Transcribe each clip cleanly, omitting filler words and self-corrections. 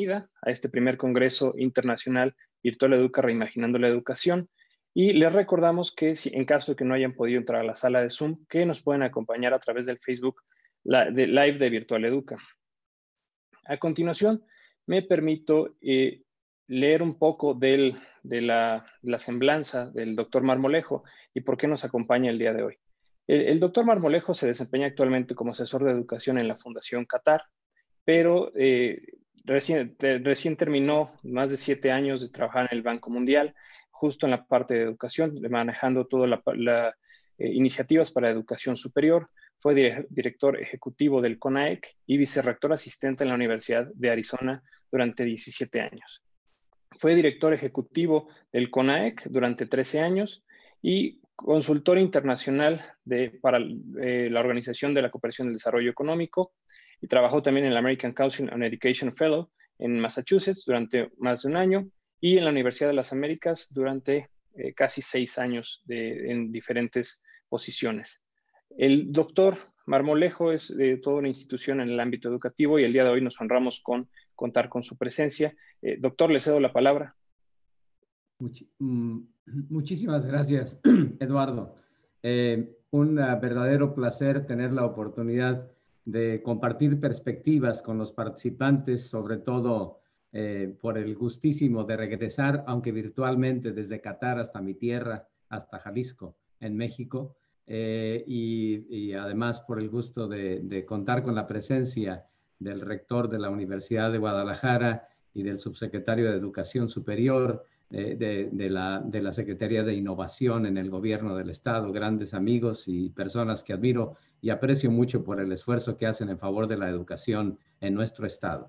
bienvenida a este primer Congreso Internacional Virtual Educa Reimaginando la Educación. Y les recordamos que si en caso de que no hayan podido entrar a la sala de Zoom, que nos pueden acompañar a través del Facebook Live de Virtual Educa. A continuación, me permito leer un poco de la semblanza del doctor Marmolejo y por qué nos acompaña el día de hoy. El doctor Marmolejo se desempeña actualmente como asesor de educación en la Fundación Qatar, pero recién terminó más de 7 años de trabajar en el Banco Mundial, justo en la parte de educación, manejando todas las iniciativas para educación superior. Fue director ejecutivo del CONAEC y vicerrector asistente en la Universidad de Arizona durante 17 años. Fue director ejecutivo del CONAEC durante 13 años y consultor internacional para la Organización de la Cooperación del Desarrollo Económico, y trabajó también en la American Council on Education Fellow en Massachusetts durante más de un año y en la Universidad de las Américas durante casi 6 años en diferentes posiciones. El doctor Marmolejo es de toda una institución en el ámbito educativo y el día de hoy nos honramos con contar con su presencia. Doctor, le cedo la palabra. Muchísimas gracias, Eduardo. Un verdadero placer tener la oportunidad de compartir perspectivas con los participantes, sobre todo por el gustísimo de regresar, aunque virtualmente, desde Qatar hasta mi tierra, hasta Jalisco, en México, y además por el gusto de contar con la presencia del rector de la Universidad de Guadalajara y del subsecretario de Educación Superior, de la Secretaría de Innovación en el Gobierno del Estado, grandes amigos y personas que admiro y aprecio mucho por el esfuerzo que hacen en favor de la educación en nuestro Estado.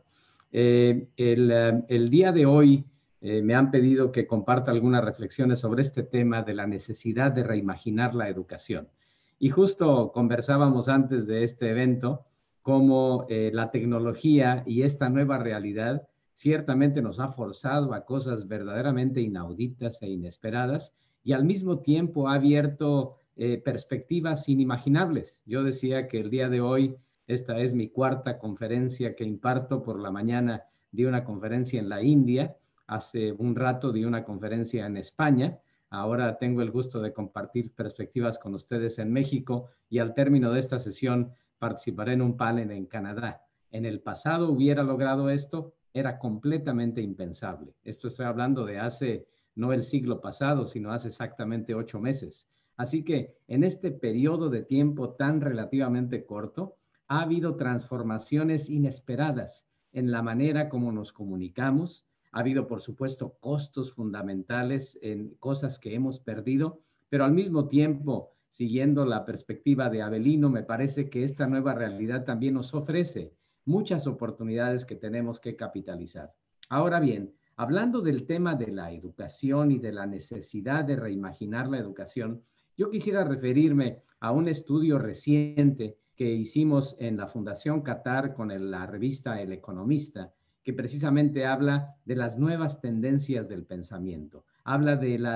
El día de hoy me han pedido que comparta algunas reflexiones sobre este tema de la necesidad de reimaginar la educación. Y justo conversábamos antes de este evento cómo la tecnología y esta nueva realidad ciertamente nos ha forzado a cosas verdaderamente inauditas e inesperadas y al mismo tiempo ha abierto perspectivas inimaginables. Yo decía que el día de hoy esta es mi 4ª conferencia que imparto. Por la mañana di una conferencia en la India, hace un rato di una conferencia en España, ahora tengo el gusto de compartir perspectivas con ustedes en México y al término de esta sesión participaré en un panel en Canadá. En el pasado hubiera logrado esto, era completamente impensable. Esto estoy hablando de hace, no el siglo pasado, sino hace exactamente 8 meses. Así que en este periodo de tiempo tan relativamente corto, ha habido transformaciones inesperadas en la manera como nos comunicamos. Ha habido, por supuesto, costos fundamentales en cosas que hemos perdido, pero al mismo tiempo, siguiendo la perspectiva de Avelino, me parece que esta nueva realidad también nos ofrece muchas oportunidades que tenemos que capitalizar. Ahora bien, hablando del tema de la educación y de la necesidad de reimaginar la educación, yo quisiera referirme a un estudio reciente que hicimos en la Fundación Qatar con la revista El Economista, que precisamente habla de las nuevas tendencias del pensamiento, habla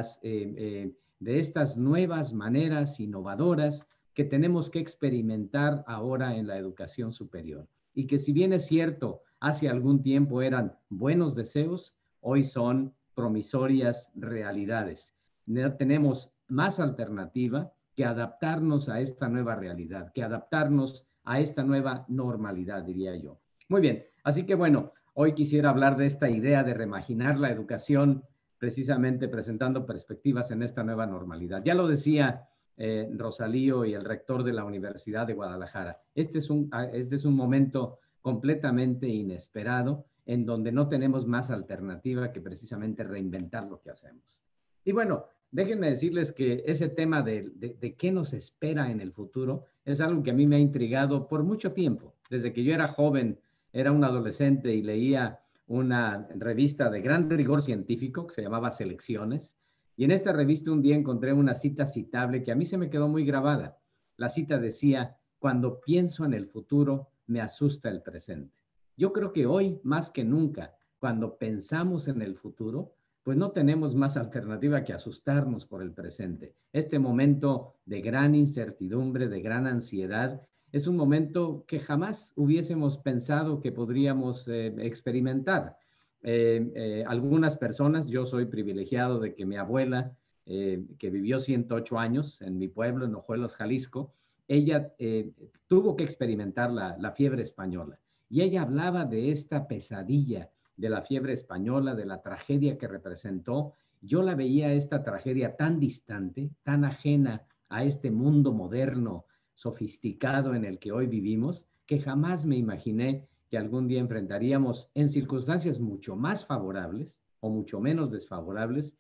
de estas nuevas maneras innovadoras que tenemos que experimentar ahora en la educación superior. Y que si bien es cierto, hace algún tiempo eran buenos deseos, hoy son promisorias realidades. No tenemos más alternativa que adaptarnos a esta nueva realidad, que adaptarnos a esta nueva normalidad, diría yo. Muy bien, así que bueno, hoy quisiera hablar de esta idea de reimaginar la educación, precisamente presentando perspectivas en esta nueva normalidad. Ya lo decía Rosalío y el rector de la Universidad de Guadalajara. Este es un momento completamente inesperado en donde no tenemos más alternativa que precisamente reinventar lo que hacemos. Y bueno, déjenme decirles que ese tema de qué nos espera en el futuro es algo que a mí me ha intrigado por mucho tiempo. Desde que yo era joven, era un adolescente y leía una revista de gran rigor científico que se llamaba Selecciones. Y en esta revista un día encontré una cita citable que a mí se me quedó muy grabada. La cita decía: cuando pienso en el futuro, me asusta el presente. Yo creo que hoy, más que nunca, cuando pensamos en el futuro, pues no tenemos más alternativa que asustarnos por el presente. Este momento de gran incertidumbre, de gran ansiedad, es un momento que jamás hubiésemos pensado que podríamos experimentar. Algunas personas, yo soy privilegiado de que mi abuela, que vivió 108 años en mi pueblo, en Ojuelos, Jalisco, ella tuvo que experimentar la fiebre española. Y ella hablaba de esta pesadilla de la fiebre española, de la tragedia que representó. Yo la veía esta tragedia tan distante, tan ajena a este mundo moderno, sofisticado en el que hoy vivimos, que jamás me imaginé que algún día enfrentaríamos en circunstancias mucho más favorables o mucho menos desfavorables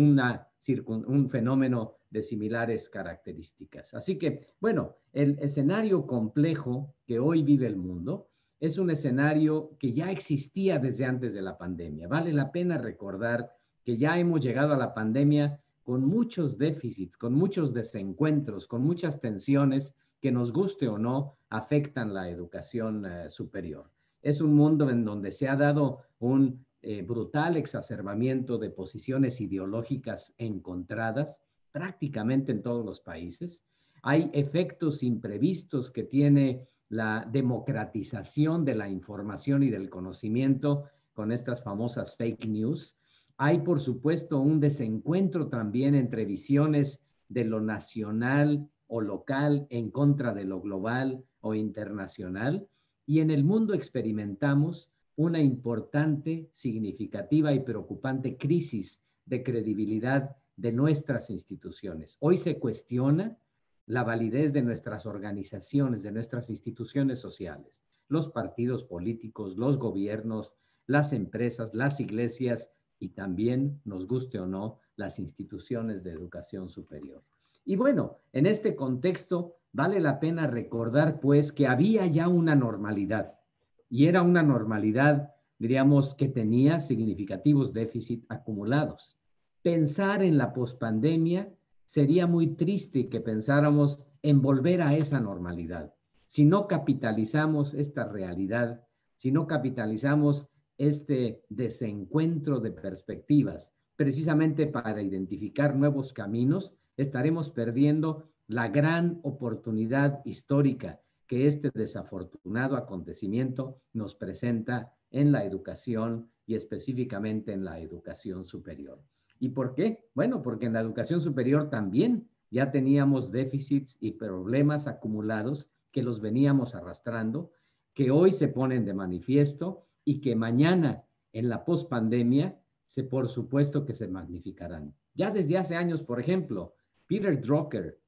un fenómeno de similares características. Así que, bueno, el escenario complejo que hoy vive el mundo es un escenario que ya existía desde antes de la pandemia. Vale la pena recordar que ya hemos llegado a la pandemia con muchos déficits, con muchos desencuentros, con muchas tensiones que, nos guste o no, afectan la educación superior. Es un mundo en donde se ha dado un brutal exacerbamiento de posiciones ideológicas encontradas prácticamente en todos los países. Hay efectos imprevistos que tiene la democratización de la información y del conocimiento con estas famosas fake news. Hay, por supuesto, un desencuentro también entre visiones de lo nacional o local en contra de lo global o internacional. Y en el mundo experimentamos una importante, significativa y preocupante crisis de credibilidad de nuestras instituciones. Hoy se cuestiona la validez de nuestras organizaciones, de nuestras instituciones sociales, los partidos políticos, los gobiernos, las empresas, las iglesias y también, nos guste o no, las instituciones de educación superior. Y bueno, en este contexto vale la pena recordar pues que había ya una normalidad y era una normalidad, diríamos, que tenía significativos déficits acumulados. Pensar en la pospandemia sería muy triste que pensáramos en volver a esa normalidad. Si no capitalizamos esta realidad, si no capitalizamos este desencuentro de perspectivas, precisamente para identificar nuevos caminos, estaremos perdiendo la gran oportunidad histórica que este desafortunado acontecimiento nos presenta en la educación y específicamente en la educación superior. ¿Y por qué? Bueno, porque en la educación superior también ya teníamos déficits y problemas acumulados que los veníamos arrastrando, que hoy se ponen de manifiesto y que mañana en la pospandemia por supuesto que se magnificarán. Ya desde hace años, por ejemplo, Peter Drucker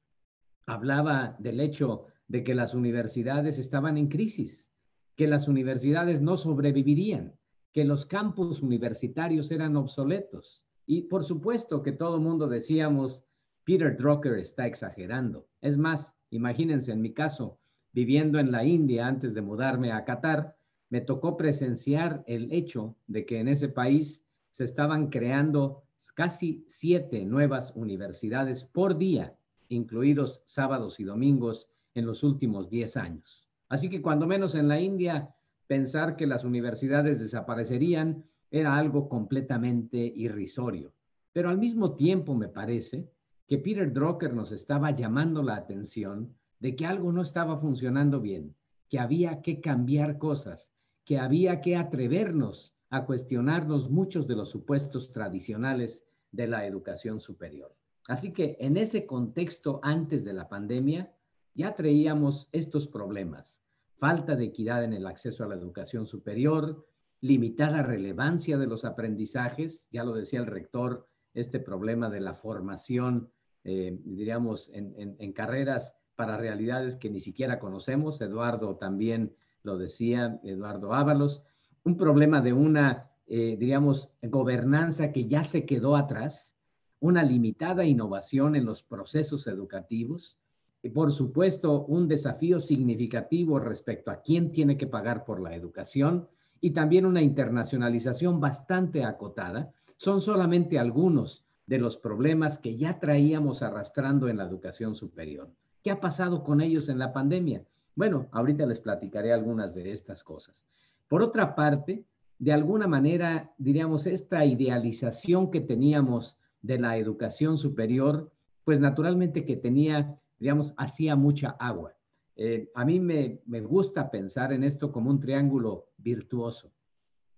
hablaba del hecho de que las universidades estaban en crisis, que las universidades no sobrevivirían, que los campus universitarios eran obsoletos. Y por supuesto que todo el mundo decíamos, Peter Drucker está exagerando. Es más, imagínense en mi caso, viviendo en la India antes de mudarme a Qatar, me tocó presenciar el hecho de que en ese país se estaban creando casi 7 nuevas universidades por día, incluidos sábados y domingos en los últimos 10 años. Así que cuando menos en la India, pensar que las universidades desaparecerían era algo completamente irrisorio. Pero al mismo tiempo me parece que Peter Drucker nos estaba llamando la atención de que algo no estaba funcionando bien, que había que cambiar cosas, que había que atrevernos a cuestionarnos muchos de los supuestos tradicionales de la educación superior. Así que en ese contexto, antes de la pandemia, ya traíamos estos problemas: falta de equidad en el acceso a la educación superior, limitada relevancia de los aprendizajes, ya lo decía el rector, este problema de la formación, diríamos, en carreras para realidades que ni siquiera conocemos. Eduardo también lo decía, Eduardo Ábalos, un problema de una, diríamos, gobernanza que ya se quedó atrás, una limitada innovación en los procesos educativos, y por supuesto un desafío significativo respecto a quién tiene que pagar por la educación y también una internacionalización bastante acotada. Son solamente algunos de los problemas que ya traíamos arrastrando en la educación superior. ¿Qué ha pasado con ellos en la pandemia? Bueno, ahorita les platicaré algunas de estas cosas. Por otra parte, de alguna manera, diríamos, esta idealización que teníamos de la educación superior, pues naturalmente que tenía, digamos, hacía mucha agua. A mí me gusta pensar en esto como un triángulo virtuoso.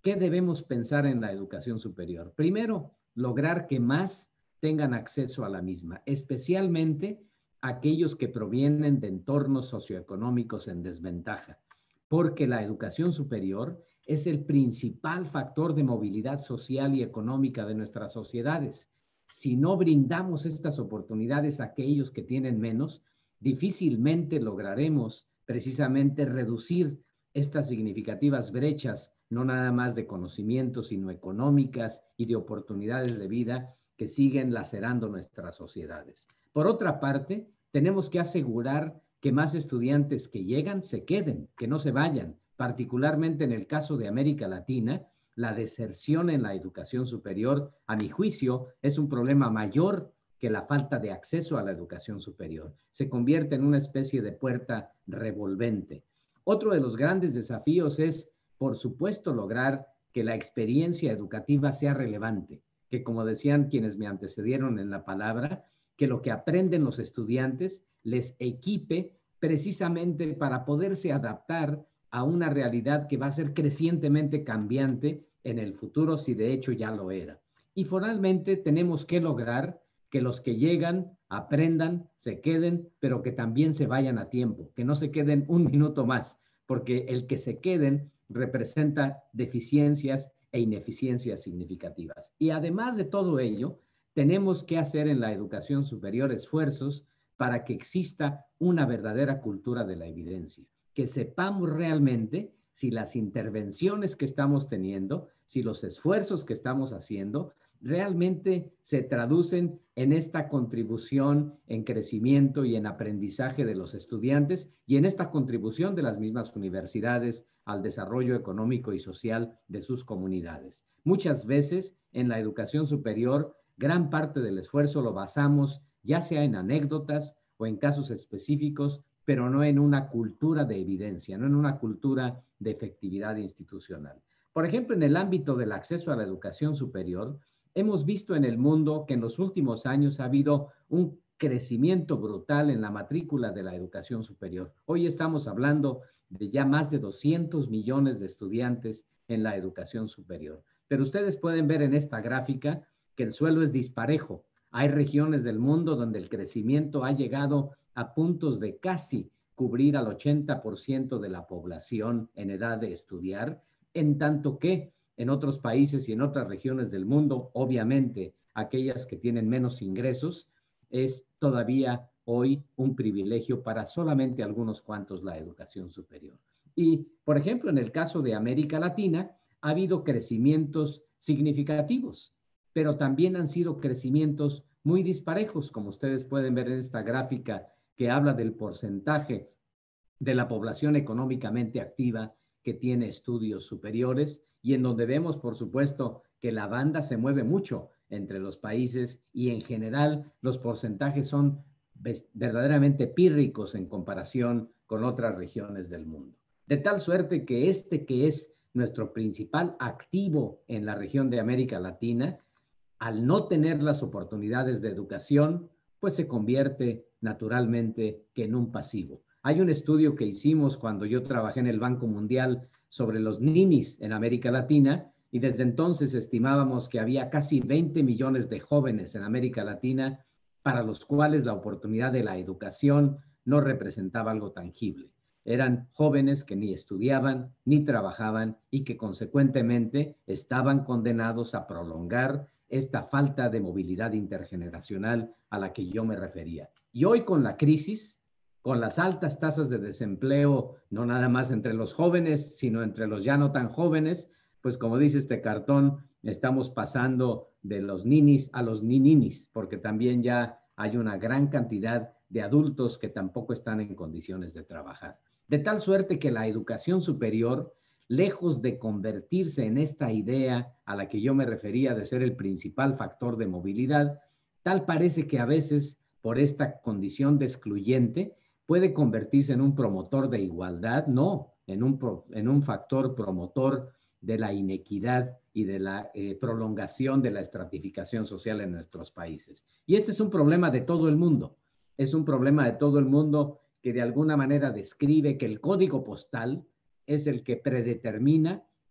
¿qué debemos pensar en la educación superior? Primero, lograr que más tengan acceso a la misma, especialmente aquellos que provienen de entornos socioeconómicos en desventaja, porque la educación superior es el principal factor de movilidad social y económica de nuestras sociedades. Si no brindamos estas oportunidades a aquellos que tienen menos, difícilmente lograremos precisamente reducir estas significativas brechas, no nada más de conocimiento, sino económicas y de oportunidades de vida que siguen lacerando nuestras sociedades. Por otra parte, tenemos que asegurar que más estudiantes que llegan se queden, que no se vayan. Particularmente en el caso de América Latina, la deserción en la educación superior, a mi juicio, es un problema mayor que la falta de acceso a la educación superior. Se convierte en una especie de puerta revolvente. Otro de los grandes desafíos es, por supuesto, lograr que la experiencia educativa sea relevante, que como decían quienes me antecedieron en la palabra, que lo que aprenden los estudiantes les equipe precisamente para poderse adaptar a una realidad que va a ser crecientemente cambiante en el futuro, si de hecho ya lo era. Y finalmente tenemos que lograr que los que llegan aprendan, se queden, pero que también se vayan a tiempo, que no se queden un minuto más, porque el que se queden representa deficiencias e ineficiencias significativas. Y además de todo ello, tenemos que hacer en la educación superior esfuerzos para que exista una verdadera cultura de la evidencia, que sepamos realmente si las intervenciones que estamos teniendo, si los esfuerzos que estamos haciendo, realmente se traducen en esta contribución en crecimiento y en aprendizaje de los estudiantes y en esta contribución de las mismas universidades al desarrollo económico y social de sus comunidades. Muchas veces en la educación superior, gran parte del esfuerzo lo basamos ya sea en anécdotas o en casos específicos, pero no en una cultura de evidencia, no en una cultura de efectividad institucional. Por ejemplo, en el ámbito del acceso a la educación superior, hemos visto en el mundo que en los últimos años ha habido un crecimiento brutal en la matrícula de la educación superior. Hoy estamos hablando de ya más de 200 millones de estudiantes en la educación superior. Pero ustedes pueden ver en esta gráfica que el suelo es disparejo. Hay regiones del mundo donde el crecimiento ha llegado a puntos de casi cubrir al 80% de la población en edad de estudiar, en tanto que en otros países y en otras regiones del mundo, obviamente aquellas que tienen menos ingresos, es todavía hoy un privilegio para solamente algunos cuantos la educación superior. Y, por ejemplo, en el caso de América Latina, ha habido crecimientos significativos, pero también han sido crecimientos muy disparejos, como ustedes pueden ver en esta gráfica que habla del porcentaje de la población económicamente activa que tiene estudios superiores y en donde vemos, por supuesto, que la banda se mueve mucho entre los países y en general los porcentajes son verdaderamente pírricos en comparación con otras regiones del mundo. De tal suerte que que es nuestro principal activo en la región de América Latina, al no tener las oportunidades de educación, pues se convierte naturalmente que en un pasivo. Hay un estudio que hicimos cuando yo trabajé en el Banco Mundial sobre los ninis en América Latina y desde entonces estimábamos que había casi 20 millones de jóvenes en América Latina para los cuales la oportunidad de la educación no representaba algo tangible. Eran jóvenes que ni estudiaban ni trabajaban y que consecuentemente estaban condenados a prolongar esta falta de movilidad intergeneracional a la que yo me refería. Y hoy con la crisis, con las altas tasas de desempleo, no nada más entre los jóvenes, sino entre los ya no tan jóvenes, pues como dice este cartón, estamos pasando de los ninis a los nininis, porque también ya hay una gran cantidad de adultos que tampoco están en condiciones de trabajar. De tal suerte que la educación superior, lejos de convertirse en esta idea a la que yo me refería de ser el principal factor de movilidad, tal parece que a veces, por esta condición de excluyente, puede convertirse en un promotor de igualdad, no, en un factor promotor de la inequidad y de la prolongación de la estratificación social en nuestros países. Y este es un problema de todo el mundo. Es un problema de todo el mundo que de alguna manera describe que el código postal es el que predetermina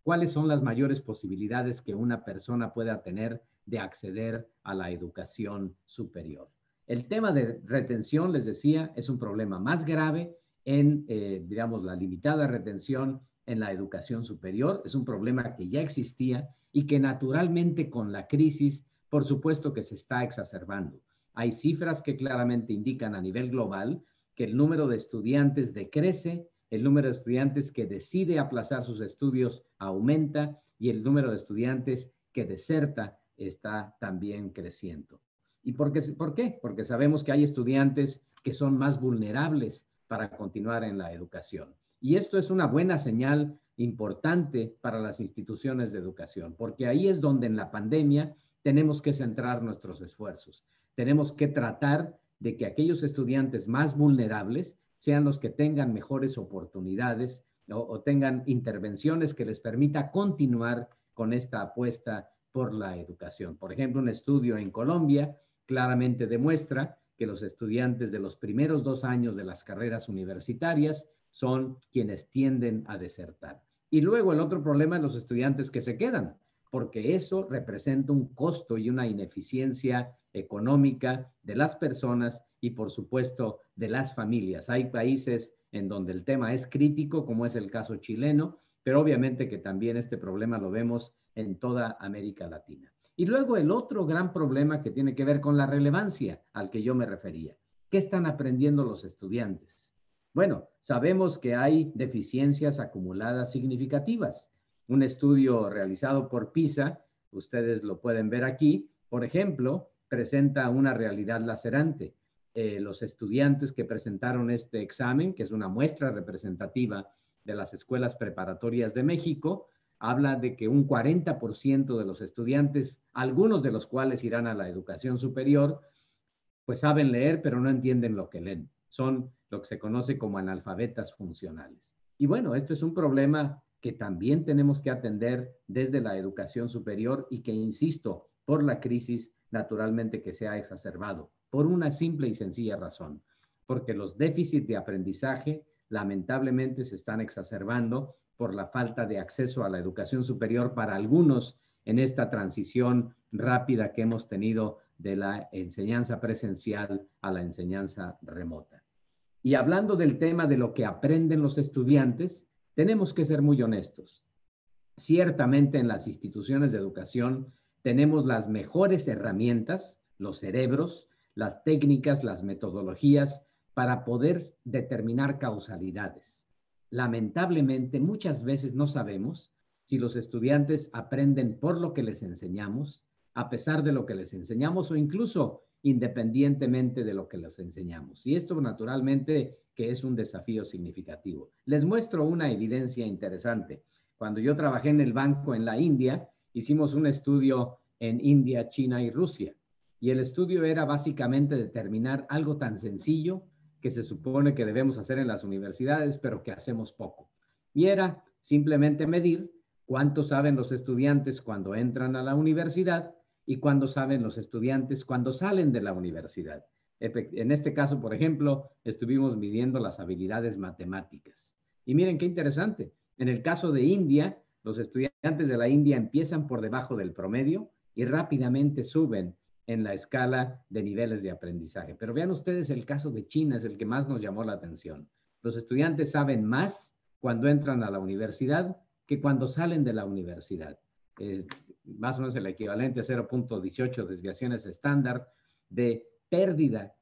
cuáles son las mayores posibilidades que una persona pueda tener de acceder a la educación superior. El tema de retención, les decía, es un problema más grave en, digamos, la limitada retención en la educación superior. Es un problema que ya existía y que naturalmente con la crisis, por supuesto que se está exacerbando. Hay cifras que claramente indican a nivel global que el número de estudiantes decrece, el número de estudiantes que decide aplazar sus estudios aumenta y el número de estudiantes que deserta está también creciendo. ¿Y por qué? Porque sabemos que hay estudiantes que son más vulnerables para continuar en la educación. Y esto es una buena señal importante para las instituciones de educación, porque ahí es donde en la pandemia tenemos que centrar nuestros esfuerzos. Tenemos que tratar de que aquellos estudiantes más vulnerables sean los que tengan mejores oportunidades o tengan intervenciones que les permita continuar con esta apuesta por la educación. Por ejemplo, un estudio en Colombia claramente demuestra que los estudiantes de los primeros 2 años de las carreras universitarias son quienes tienden a desertar. Y luego el otro problema es los estudiantes que se quedan, porque eso representa un costo y una ineficiencia económica de las personas y, por supuesto, de las familias. Hay países en donde el tema es crítico, como es el caso chileno, pero obviamente que también este problema lo vemos en toda América Latina. Y luego el otro gran problema que tiene que ver con la relevancia al que yo me refería. ¿Qué están aprendiendo los estudiantes? Bueno, sabemos que hay deficiencias acumuladas significativas. Un estudio realizado por PISA, ustedes lo pueden ver aquí, por ejemplo, presenta una realidad lacerante. Los estudiantes que presentaron este examen, que es una muestra representativa de las escuelas preparatorias de México, habla de que un 40% de los estudiantes, algunos de los cuales irán a la educación superior, pues saben leer, pero no entienden lo que leen. Son lo que se conoce como analfabetas funcionales. Y bueno, esto es un problema que también tenemos que atender desde la educación superior y que, insisto, por la crisis naturalmente que se ha exacerbado, por una simple y sencilla razón, porque los déficits de aprendizaje lamentablemente se están exacerbando por la falta de acceso a la educación superior para algunos en esta transición rápida que hemos tenido de la enseñanza presencial a la enseñanza remota. Y hablando del tema de lo que aprenden los estudiantes, tenemos que ser muy honestos. Ciertamente en las instituciones de educación tenemos las mejores herramientas, los cerebros, las técnicas, las metodologías para poder determinar causalidades. Lamentablemente, muchas veces no sabemos si los estudiantes aprenden por lo que les enseñamos, a pesar de lo que les enseñamos o incluso independientemente de lo que les enseñamos. Y esto naturalmente que es un desafío significativo. Les muestro una evidencia interesante. Cuando yo trabajé en el banco en la India, hicimos un estudio en India, China y Rusia. Y el estudio era básicamente determinar algo tan sencillo que se supone que debemos hacer en las universidades, pero que hacemos poco. Y era simplemente medir cuánto saben los estudiantes cuando entran a la universidad y cuánto saben los estudiantes cuando salen de la universidad. En este caso, por ejemplo, estuvimos midiendo las habilidades matemáticas. Y miren qué interesante. En el caso de India, los estudiantes de la India empiezan por debajo del promedio y rápidamente suben en la escala de niveles de aprendizaje. Pero vean ustedes, el caso de China es el que más nos llamó la atención. Los estudiantes saben más cuando entran a la universidad que cuando salen de la universidad. Más o menos el equivalente a 0.18 desviaciones estándar de pérdida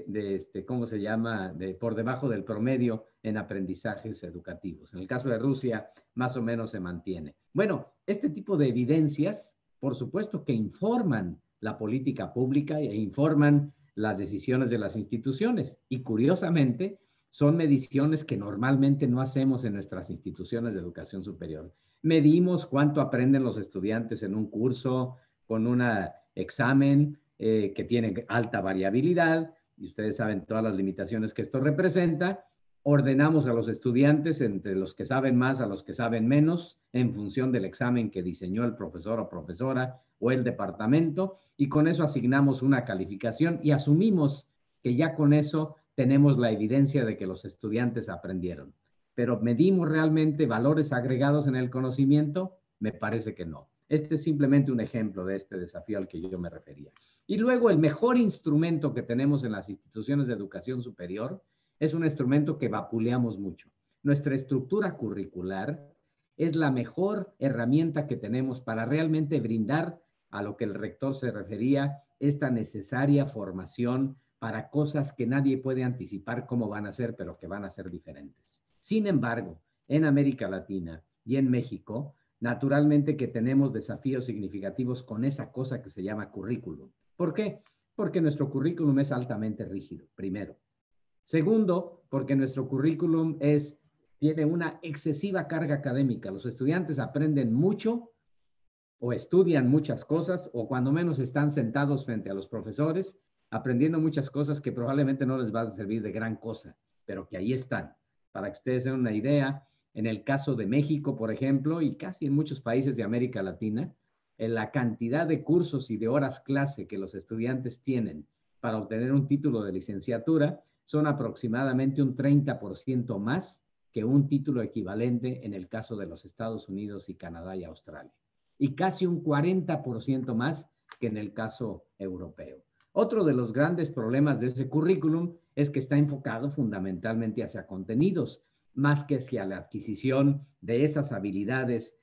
¿cómo se llama?, por debajo del promedio en aprendizajes educativos. En el caso de Rusia, más o menos se mantiene. Bueno, este tipo de evidencias, por supuesto que informan la política pública e informan las decisiones de las instituciones. Y curiosamente, son mediciones que normalmente no hacemos en nuestras instituciones de educación superior. Medimos cuánto aprenden los estudiantes en un curso con un examen que tiene alta variabilidad, y ustedes saben todas las limitaciones que esto representa. Ordenamos a los estudiantes entre los que saben más a los que saben menos en función del examen que diseñó el profesor o profesora o el departamento, y con eso asignamos una calificación y asumimos que ya con eso tenemos la evidencia de que los estudiantes aprendieron. pero ¿medimos realmente valores agregados en el conocimiento? Me parece que no. Este es simplemente un ejemplo de este desafío al que yo me refería. Y luego el mejor instrumento que tenemos en las instituciones de educación superior es un instrumento que vapuleamos mucho. Nuestra estructura curricular es la mejor herramienta que tenemos para realmente brindar a lo que el rector se refería, esta necesaria formación para cosas que nadie puede anticipar cómo van a ser, pero que van a ser diferentes. Sin embargo, en América Latina y en México, naturalmente que tenemos desafíos significativos con esa cosa que se llama currículum. ¿Por qué? Porque nuestro currículum es altamente rígido, primero. Segundo, porque nuestro currículum tiene una excesiva carga académica. Los estudiantes aprenden mucho o estudian muchas cosas o cuando menos están sentados frente a los profesores aprendiendo muchas cosas que probablemente no les va a servir de gran cosa, pero que ahí están. Para que ustedes den una idea, en el caso de México, por ejemplo, y casi en muchos países de América Latina, en la cantidad de cursos y de horas clase que los estudiantes tienen para obtener un título de licenciatura son aproximadamente un 30% más que un título equivalente en el caso de los Estados Unidos y Canadá y Australia. Y casi un 40% más que en el caso europeo. Otro de los grandes problemas de ese currículum es que está enfocado fundamentalmente hacia contenidos, más que hacia la adquisición de esas habilidades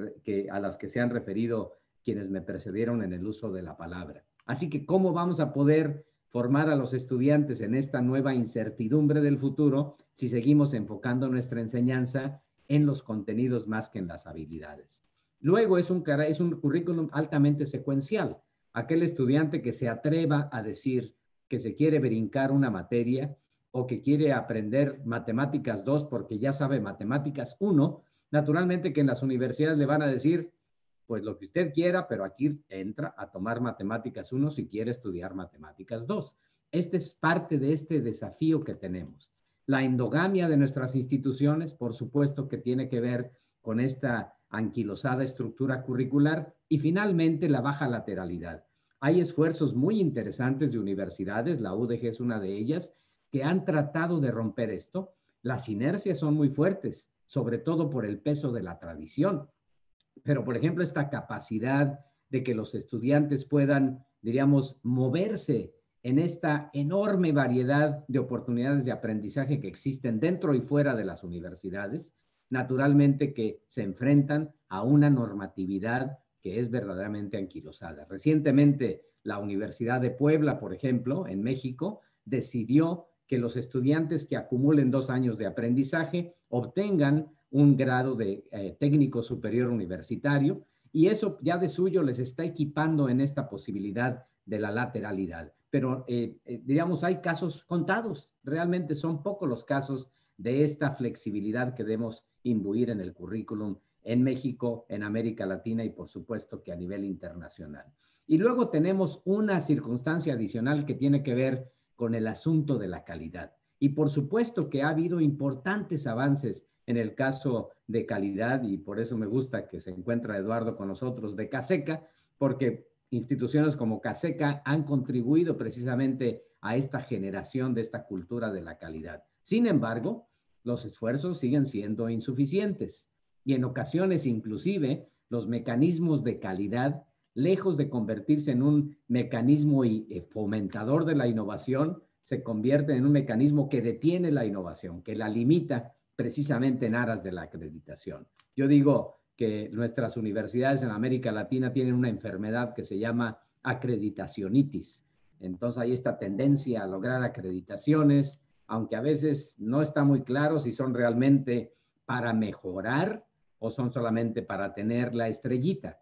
a las que se han referido quienes me precedieron en el uso de la palabra. Así que, ¿cómo vamos a poder formar a los estudiantes en esta nueva incertidumbre del futuro si seguimos enfocando nuestra enseñanza en los contenidos más que en las habilidades? Luego es un currículum altamente secuencial. Aquel estudiante que se atreva a decir que se quiere brincar una materia o que quiere aprender matemáticas 2 porque ya sabe matemáticas 1, naturalmente que en las universidades le van a decir, pues lo que usted quiera, pero aquí entra a tomar matemáticas 1 si quiere estudiar matemáticas 2. Este es parte de este desafío que tenemos. La endogamia de nuestras instituciones, por supuesto que tiene que ver con esta anquilosada estructura curricular y finalmente la baja lateralidad. Hay esfuerzos muy interesantes de universidades, la UDG es una de ellas, que han tratado de romper esto. Las inercias son muy fuertes, sobre todo por el peso de la tradición. Pero, por ejemplo, esta capacidad de que los estudiantes puedan, diríamos, moverse en esta enorme variedad de oportunidades de aprendizaje que existen dentro y fuera de las universidades, naturalmente que se enfrentan a una normatividad que es verdaderamente anquilosada. Recientemente, la Universidad de Puebla, por ejemplo, en México, decidió que los estudiantes que acumulen 2 años de aprendizaje obtengan un grado de técnico superior universitario y eso ya de suyo les está equipando en esta posibilidad de la lateralidad. Pero, digamos, hay casos contados, realmente son pocos los casos de esta flexibilidad que debemos imbuir en el currículum en México, en América Latina y por supuesto que a nivel internacional. Y luego tenemos una circunstancia adicional que tiene que ver con el asunto de la calidad. Y por supuesto que ha habido importantes avances en el caso de calidad y por eso me gusta que se encuentra Eduardo con nosotros de CASECA, porque instituciones como CASECA han contribuido precisamente a esta generación de esta cultura de la calidad. Sin embargo, los esfuerzos siguen siendo insuficientes y en ocasiones inclusive los mecanismos de calidad, lejos de convertirse en un mecanismo fomentador de la innovación, se convierten en un mecanismo que detiene la innovación, que la limita precisamente en aras de la acreditación. Yo digo que nuestras universidades en América Latina tienen una enfermedad que se llama acreditacionitis. Entonces hay esta tendencia a lograr acreditaciones, aunque a veces no está muy claro si son realmente para mejorar o son solamente para tener la estrellita.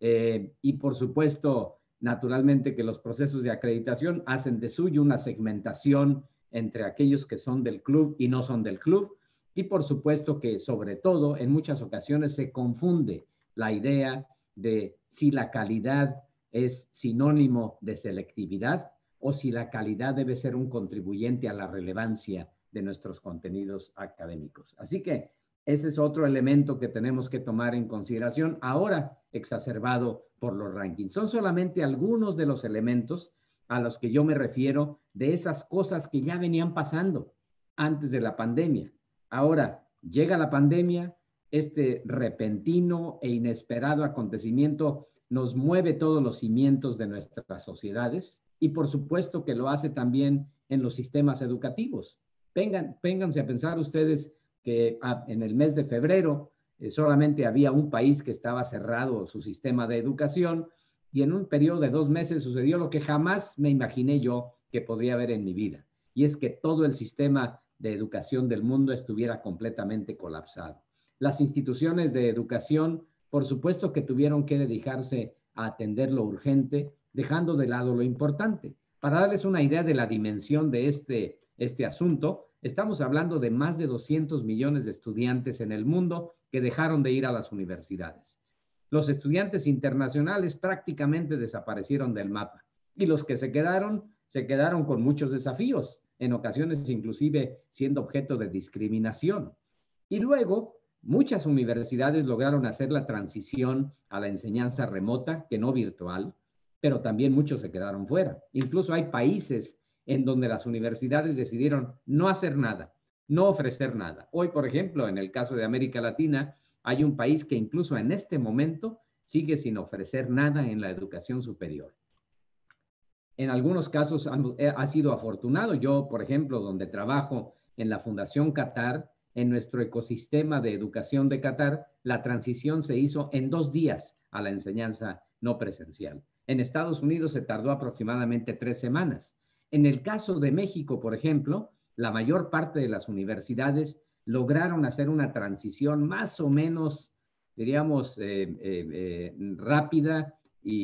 Y por supuesto, naturalmente que los procesos de acreditación hacen de suyo una segmentación entre aquellos que son del club y no son del club. Y por supuesto que sobre todo en muchas ocasiones se confunde la idea de si la calidad es sinónimo de selectividad o si la calidad debe ser un contribuyente a la relevancia de nuestros contenidos académicos. Así que ese es otro elemento que tenemos que tomar en consideración, ahora exacerbado por los rankings. Son solamente algunos de los elementos a los que yo me refiero de esas cosas que ya venían pasando antes de la pandemia. Ahora, Llega la pandemia, este repentino e inesperado acontecimiento nos mueve todos los cimientos de nuestras sociedades y por supuesto que lo hace también en los sistemas educativos. Vénganse a pensar ustedes que en el mes de febrero solamente había un país que estaba cerrado su sistema de educación y en un periodo de 2 meses sucedió lo que jamás me imaginé yo que podría haber en mi vida. Y es que todo el sistema de educación del mundo estuviera completamente colapsado. Las instituciones de educación, por supuesto que tuvieron que dedicarse a atender lo urgente, dejando de lado lo importante. Para darles una idea de la dimensión de este asunto, estamos hablando de más de 200 millones de estudiantes en el mundo que dejaron de ir a las universidades. Los estudiantes internacionales prácticamente desaparecieron del mapa y los que se quedaron con muchos desafíos, en ocasiones inclusive siendo objeto de discriminación. Y luego, muchas universidades lograron hacer la transición a la enseñanza remota, que no virtual, pero también muchos se quedaron fuera. Incluso hay países en donde las universidades decidieron no hacer nada, no ofrecer nada. Hoy, por ejemplo, en el caso de América Latina, hay un país que incluso en este momento sigue sin ofrecer nada en la educación superior. En algunos casos ha sido afortunado. Yo, por ejemplo, donde trabajo en la Fundación Qatar, en nuestro ecosistema de educación de Qatar, la transición se hizo en 2 días a la enseñanza no presencial. En Estados Unidos se tardó aproximadamente 3 semanas. En el caso de México, por ejemplo, la mayor parte de las universidades lograron hacer una transición más o menos, diríamos, rápida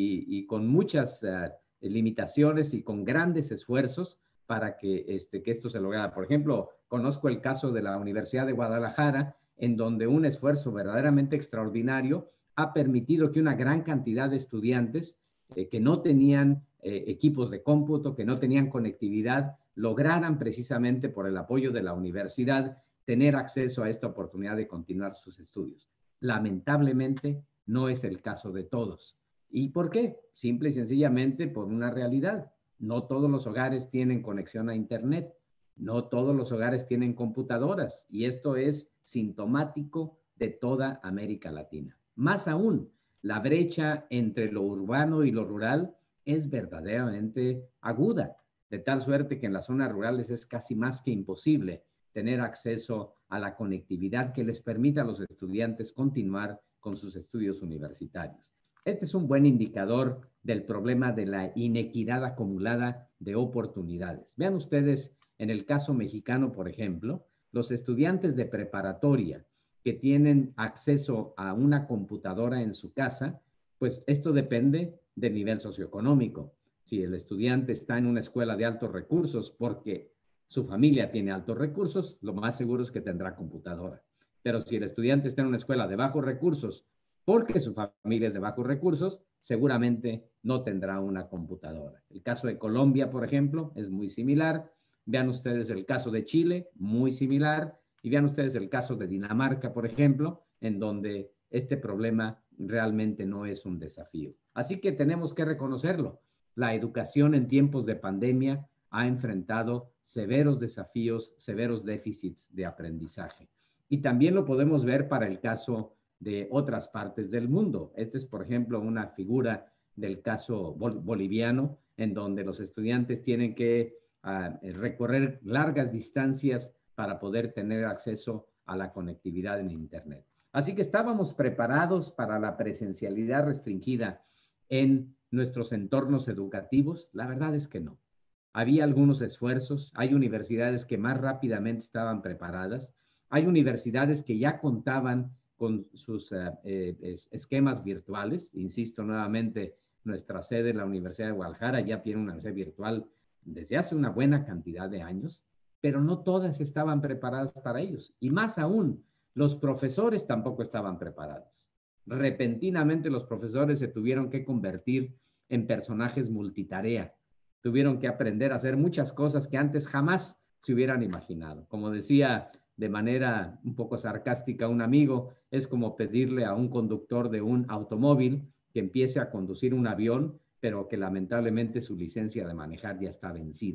y con muchas limitaciones y con grandes esfuerzos para que esto se lograra. Por ejemplo, conozco el caso de la Universidad de Guadalajara, en donde un esfuerzo verdaderamente extraordinario ha permitido que una gran cantidad de estudiantes que no tenían equipos de cómputo, que no tenían conectividad, lograran precisamente por el apoyo de la universidad tener acceso a esta oportunidad de continuar sus estudios. Lamentablemente, no es el caso de todos. ¿Y por qué? Simple y sencillamente por una realidad. No todos los hogares tienen conexión a Internet, no todos los hogares tienen computadoras y esto es sintomático de toda América Latina. Más aún, la brecha entre lo urbano y lo rural es verdaderamente aguda, de tal suerte que en las zonas rurales es casi más que imposible tener acceso a la conectividad que les permita a los estudiantes continuar con sus estudios universitarios. Este es un buen indicador del problema de la inequidad acumulada de oportunidades. Vean ustedes, en el caso mexicano, por ejemplo, los estudiantes de preparatoria que tienen acceso a una computadora en su casa, pues esto depende del nivel socioeconómico. Si el estudiante está en una escuela de altos recursos porque su familia tiene altos recursos, lo más seguro es que tendrá computadora. Pero si el estudiante está en una escuela de bajos recursos porque su familia es de bajos recursos, seguramente no tendrá una computadora. El caso de Colombia, por ejemplo, es muy similar. Vean ustedes el caso de Chile, muy similar. Y vean ustedes el caso de Dinamarca, por ejemplo, en donde este problema realmente no es un desafío. Así que tenemos que reconocerlo. La educación en tiempos de pandemia ha enfrentado severos desafíos, severos déficits de aprendizaje. Y también lo podemos ver para el caso de otras partes del mundo. Esta es, por ejemplo, una figura del caso boliviano, en donde los estudiantes tienen que recorrer largas distancias para poder tener acceso a la conectividad en Internet. Así que estábamos preparados para la presencialidad restringida en nuestros entornos educativos. La verdad es que no. Había algunos esfuerzos, hay universidades que más rápidamente estaban preparadas, hay universidades que ya contaban con sus esquemas virtuales. Insisto nuevamente, nuestra sede, la Universidad de Guadalajara, ya tiene una sede virtual desde hace una buena cantidad de años, pero no todas estaban preparadas para ellos. Y más aún, los profesores tampoco estaban preparados. Repentinamente los profesores se tuvieron que convertir en personajes multitarea. Tuvieron que aprender a hacer muchas cosas que antes jamás se hubieran imaginado. Como decía de manera un poco sarcástica un amigo, es como pedirle a un conductor de un automóvil que empiece a conducir un avión, pero que lamentablemente su licencia de manejar ya está vencida.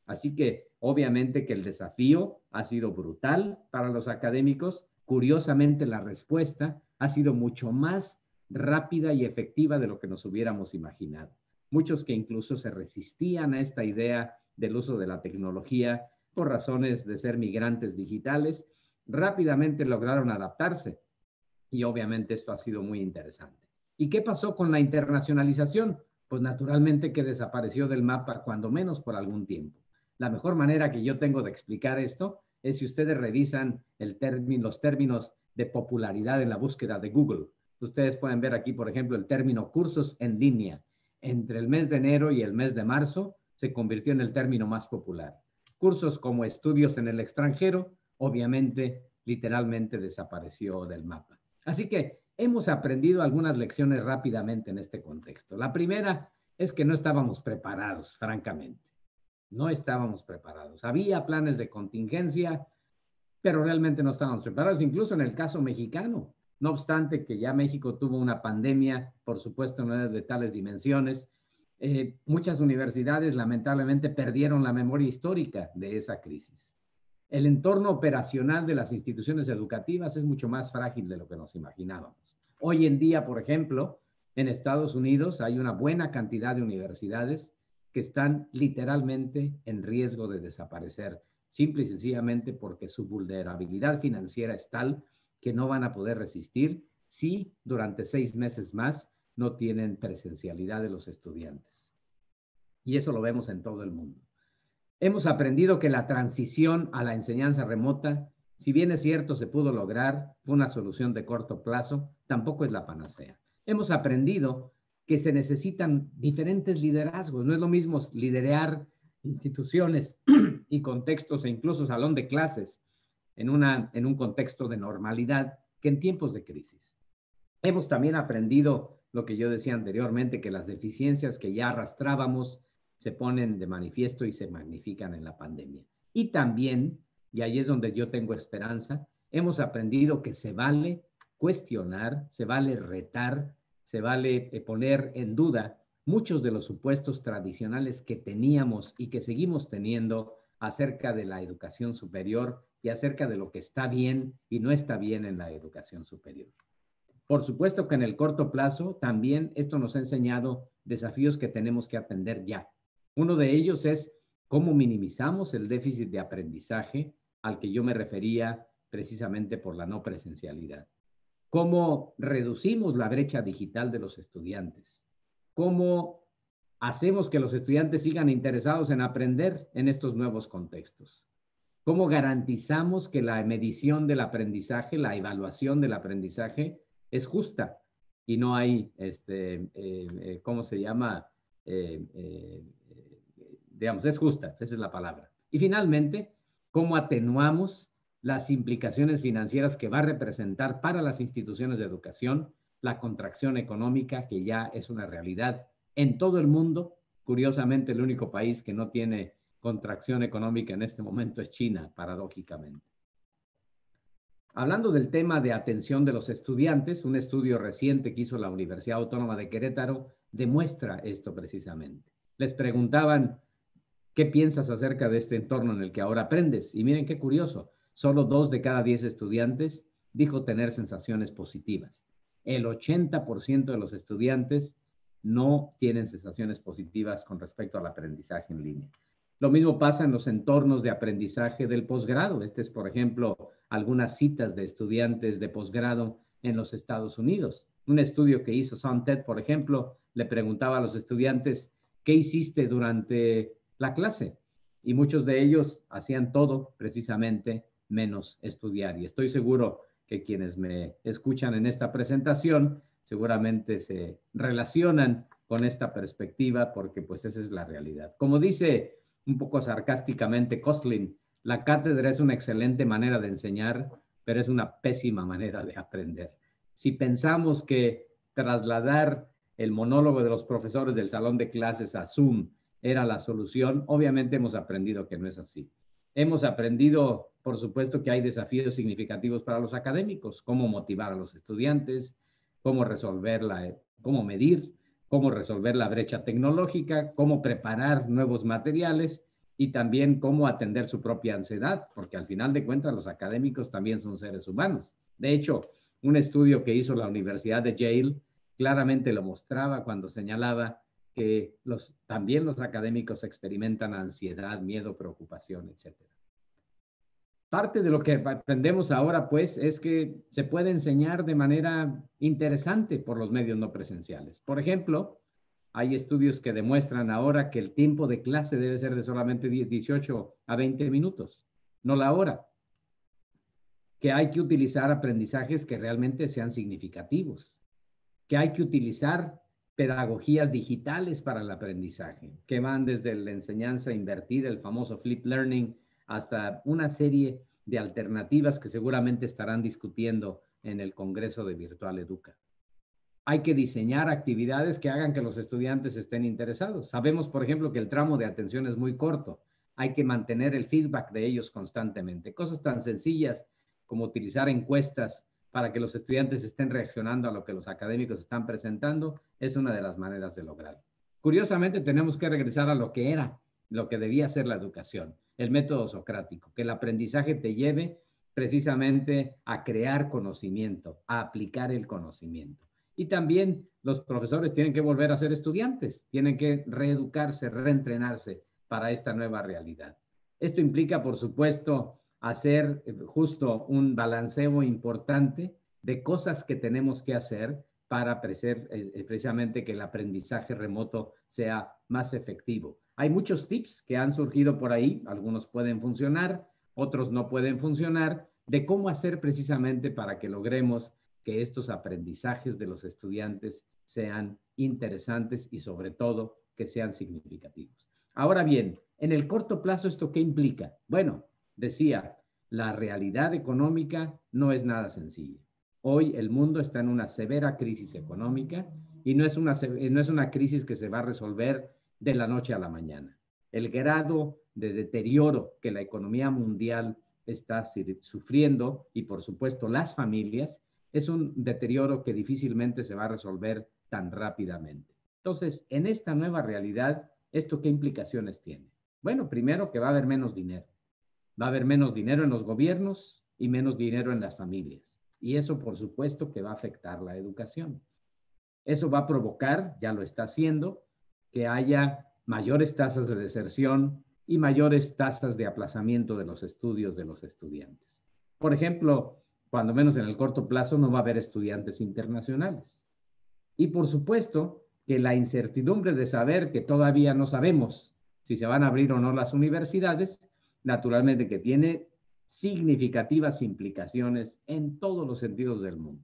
Así que obviamente que el desafío ha sido brutal para los académicos. Curiosamente, la respuesta ha sido mucho más rápida y efectiva de lo que nos hubiéramos imaginado. Muchos que incluso se resistían a esta idea del uso de la tecnología por razones de ser migrantes digitales, rápidamente lograron adaptarse y obviamente esto ha sido muy interesante. ¿Y qué pasó con la internacionalización? Pues naturalmente que desapareció del mapa cuando menos por algún tiempo. La mejor manera que yo tengo de explicar esto es si ustedes revisan los términos de popularidad en la búsqueda de Google. Ustedes pueden ver aquí, por ejemplo, el término cursos en línea. Entre el mes de enero y el mes de marzo se convirtió en el término más popular. Cursos como estudios en el extranjero, obviamente, literalmente desapareció del mapa. Así que hemos aprendido algunas lecciones rápidamente en este contexto. La primera es que no estábamos preparados, francamente. No estábamos preparados. Había planes de contingencia, pero realmente no estábamos preparados, incluso en el caso mexicano. No obstante que ya México tuvo una pandemia, por supuesto, no es de tales dimensiones, muchas universidades lamentablemente perdieron la memoria histórica de esa crisis. El entorno operacional de las instituciones educativas es mucho más frágil de lo que nos imaginábamos. Hoy en día, por ejemplo, en Estados Unidos hay una buena cantidad de universidades que están literalmente en riesgo de desaparecer, simple y sencillamente porque su vulnerabilidad financiera es tal que no van a poder resistir si durante 6 meses más no tienen presencialidad de los estudiantes. Y eso lo vemos en todo el mundo. Hemos aprendido que la transición a la enseñanza remota, si bien es cierto se pudo lograr, fue una solución de corto plazo, tampoco es la panacea. Hemos aprendido que se necesitan diferentes liderazgos. No es lo mismo liderar instituciones y contextos e incluso salón de clases en un contexto de normalidad que en tiempos de crisis. Hemos también aprendido lo que yo decía anteriormente, que las deficiencias que ya arrastrábamos se ponen de manifiesto y se magnifican en la pandemia. Y también, y ahí es donde yo tengo esperanza, hemos aprendido que se vale cuestionar, se vale retar, se vale poner en duda muchos de los supuestos tradicionales que teníamos y que seguimos teniendo acerca de la educación superior y acerca de lo que está bien y no está bien en la educación superior. Por supuesto que en el corto plazo también esto nos ha enseñado desafíos que tenemos que atender ya. Uno de ellos es cómo minimizamos el déficit de aprendizaje al que yo me refería precisamente por la no presencialidad. Cómo reducimos la brecha digital de los estudiantes. Cómo hacemos que los estudiantes sigan interesados en aprender en estos nuevos contextos. Cómo garantizamos que la medición del aprendizaje, la evaluación del aprendizaje es justa y no hay, ¿cómo se llama? Digamos, es justa, esa es la palabra. Y finalmente, cómo atenuamos las implicaciones financieras que va a representar para las instituciones de educación la contracción económica que ya es una realidad en todo el mundo. Curiosamente, el único país que no tiene contracción económica en este momento es China, paradójicamente. Hablando del tema de atención de los estudiantes, un estudio reciente que hizo la Universidad Autónoma de Querétaro demuestra esto precisamente. Les preguntaban, ¿qué piensas acerca de este entorno en el que ahora aprendes? Y miren qué curioso, solo 2 de cada 10 estudiantes dijo tener sensaciones positivas. El 80% de los estudiantes no tienen sensaciones positivas con respecto al aprendizaje en línea. Lo mismo pasa en los entornos de aprendizaje del posgrado. Este es, por ejemplo, algunas citas de estudiantes de posgrado en los Estados Unidos. Un estudio que hizo SUNTED, por ejemplo, le preguntaba a los estudiantes, ¿qué hiciste durante la clase? Y muchos de ellos hacían todo precisamente menos estudiar. Y estoy seguro que quienes me escuchan en esta presentación seguramente se relacionan con esta perspectiva porque pues esa es la realidad. Como dice un poco sarcásticamente Koslin, la cátedra es una excelente manera de enseñar, pero es una pésima manera de aprender. Si pensamos que trasladar el monólogo de los profesores del salón de clases a Zoom era la solución, obviamente hemos aprendido que no es así. Hemos aprendido, por supuesto, que hay desafíos significativos para los académicos, cómo motivar a los estudiantes, cómo medir, cómo resolver la brecha tecnológica, cómo preparar nuevos materiales y también cómo atender su propia ansiedad, porque al final de cuentas los académicos también son seres humanos. De hecho, un estudio que hizo la Universidad de Yale claramente lo mostraba cuando señalaba que también los académicos experimentan ansiedad, miedo, preocupación, etcétera. Parte de lo que aprendemos ahora, pues, es que se puede enseñar de manera interesante por los medios no presenciales. Por ejemplo, hay estudios que demuestran ahora que el tiempo de clase debe ser de solamente 18 a 20 minutos, no la hora. Que hay que utilizar aprendizajes que realmente sean significativos, que hay que utilizar pedagogías digitales para el aprendizaje, que van desde la enseñanza invertida, el famoso flip learning, hasta una serie de alternativas que seguramente estarán discutiendo en el Congreso de Virtual Educa. Hay que diseñar actividades que hagan que los estudiantes estén interesados. Sabemos, por ejemplo, que el tramo de atención es muy corto. Hay que mantener el feedback de ellos constantemente. Cosas tan sencillas como utilizar encuestas para que los estudiantes estén reaccionando a lo que los académicos están presentando, es una de las maneras de lograrlo. Curiosamente, tenemos que regresar a lo que era, lo que debía ser la educación, el método socrático, que el aprendizaje te lleve precisamente a crear conocimiento, a aplicar el conocimiento. Y también los profesores tienen que volver a ser estudiantes, tienen que reeducarse, reentrenarse para esta nueva realidad. Esto implica, por supuesto, hacer justo un balanceo importante de cosas que tenemos que hacer para precisamente que el aprendizaje remoto sea más efectivo. Hay muchos tips que han surgido por ahí, algunos pueden funcionar, otros no pueden funcionar, de cómo hacer precisamente para que logremos que estos aprendizajes de los estudiantes sean interesantes y sobre todo que sean significativos. Ahora bien, en el corto plazo, ¿esto qué implica? Bueno, decía, la realidad económica no es nada sencilla. Hoy el mundo está en una severa crisis económica y no es una crisis que se va a resolver de la noche a la mañana. El grado de deterioro que la economía mundial está sufriendo y por supuesto las familias es un deterioro que difícilmente se va a resolver tan rápidamente. Entonces, en esta nueva realidad, ¿esto qué implicaciones tiene? Bueno, primero que va a haber menos dinero. Va a haber menos dinero en los gobiernos y menos dinero en las familias. Y eso, por supuesto, que va a afectar la educación. Eso va a provocar, ya lo está haciendo, que haya mayores tasas de deserción y mayores tasas de aplazamiento de los estudios de los estudiantes. Por ejemplo, cuando menos en el corto plazo no va a haber estudiantes internacionales. Y por supuesto que la incertidumbre de saber que todavía no sabemos si se van a abrir o no las universidades, naturalmente que tiene significativas implicaciones en todos los sentidos del mundo.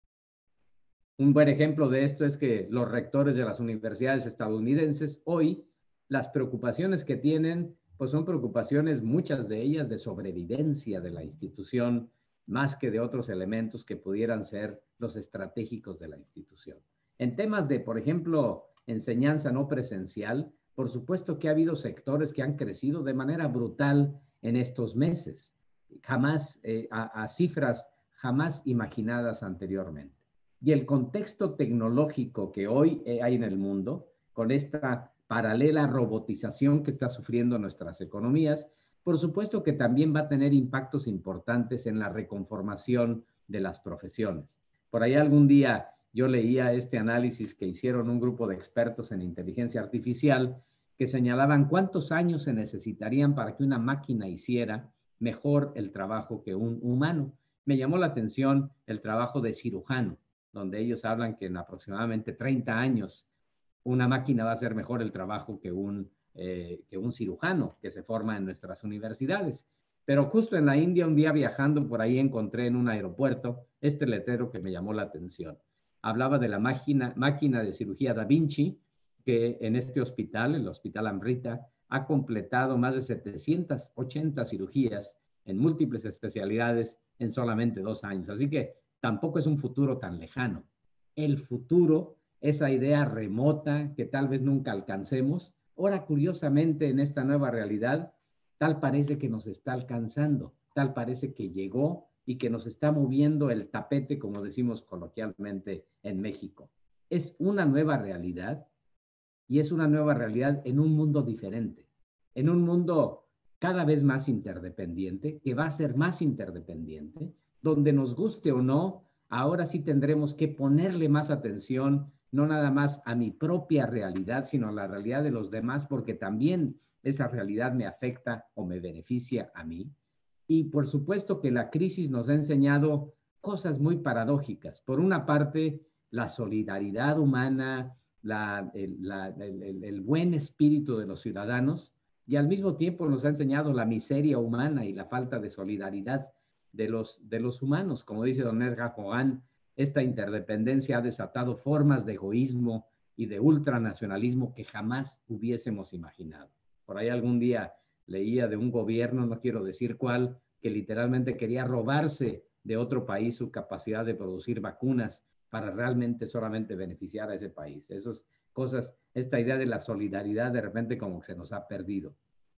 Un buen ejemplo de esto es que los rectores de las universidades estadounidenses hoy, las preocupaciones que tienen, pues son preocupaciones, muchas de ellas, de sobrevivencia de la institución, más que de otros elementos que pudieran ser los estratégicos de la institución. En temas de, por ejemplo, enseñanza no presencial, por supuesto que ha habido sectores que han crecido de manera brutal en estos meses, jamás a cifras jamás imaginadas anteriormente. Y el contexto tecnológico que hoy hay en el mundo, con esta paralela robotización que está sufriendo nuestras economías, por supuesto que también va a tener impactos importantes en la reconformación de las profesiones. Por ahí algún día yo leía este análisis que hicieron un grupo de expertos en inteligencia artificial que señalaban cuántos años se necesitarían para que una máquina hiciera mejor el trabajo que un humano. Me llamó la atención el trabajo de cirujano, donde ellos hablan que en aproximadamente 30 años una máquina va a hacer mejor el trabajo que un cirujano que se forma en nuestras universidades. Pero justo en la India, un día viajando por ahí, encontré en un aeropuerto este letrero que me llamó la atención. Hablaba de la máquina de cirugía Da Vinci, que en este hospital, el Hospital Amrita, ha completado más de 780 cirugías en múltiples especialidades en solamente 2 años. Así que tampoco es un futuro tan lejano. El futuro, esa idea remota que tal vez nunca alcancemos, ahora curiosamente en esta nueva realidad, tal parece que nos está alcanzando, tal parece que llegó y que nos está moviendo el tapete, como decimos coloquialmente en México. Es una nueva realidad y es una nueva realidad en un mundo diferente. en un mundo cada vez más interdependiente, que va a ser más interdependiente, donde nos guste o no, ahora sí tendremos que ponerle más atención, no nada más a mi propia realidad, sino a la realidad de los demás, porque también esa realidad me afecta o me beneficia a mí. Y por supuesto que la crisis nos ha enseñado cosas muy paradójicas. Por una parte, la solidaridad humana, el buen espíritu de los ciudadanos, y al mismo tiempo nos ha enseñado la miseria humana y la falta de solidaridad de los humanos. Como dice don Edgar Morin, esta interdependencia ha desatado formas de egoísmo y de ultranacionalismo que jamás hubiésemos imaginado. Por ahí algún día leía de un gobierno, no quiero decir cuál, que literalmente quería robarse de otro país su capacidad de producir vacunas para realmente solamente beneficiar a ese país. Esas cosas, esta idea de la solidaridad de repente como que se nos ha perdido.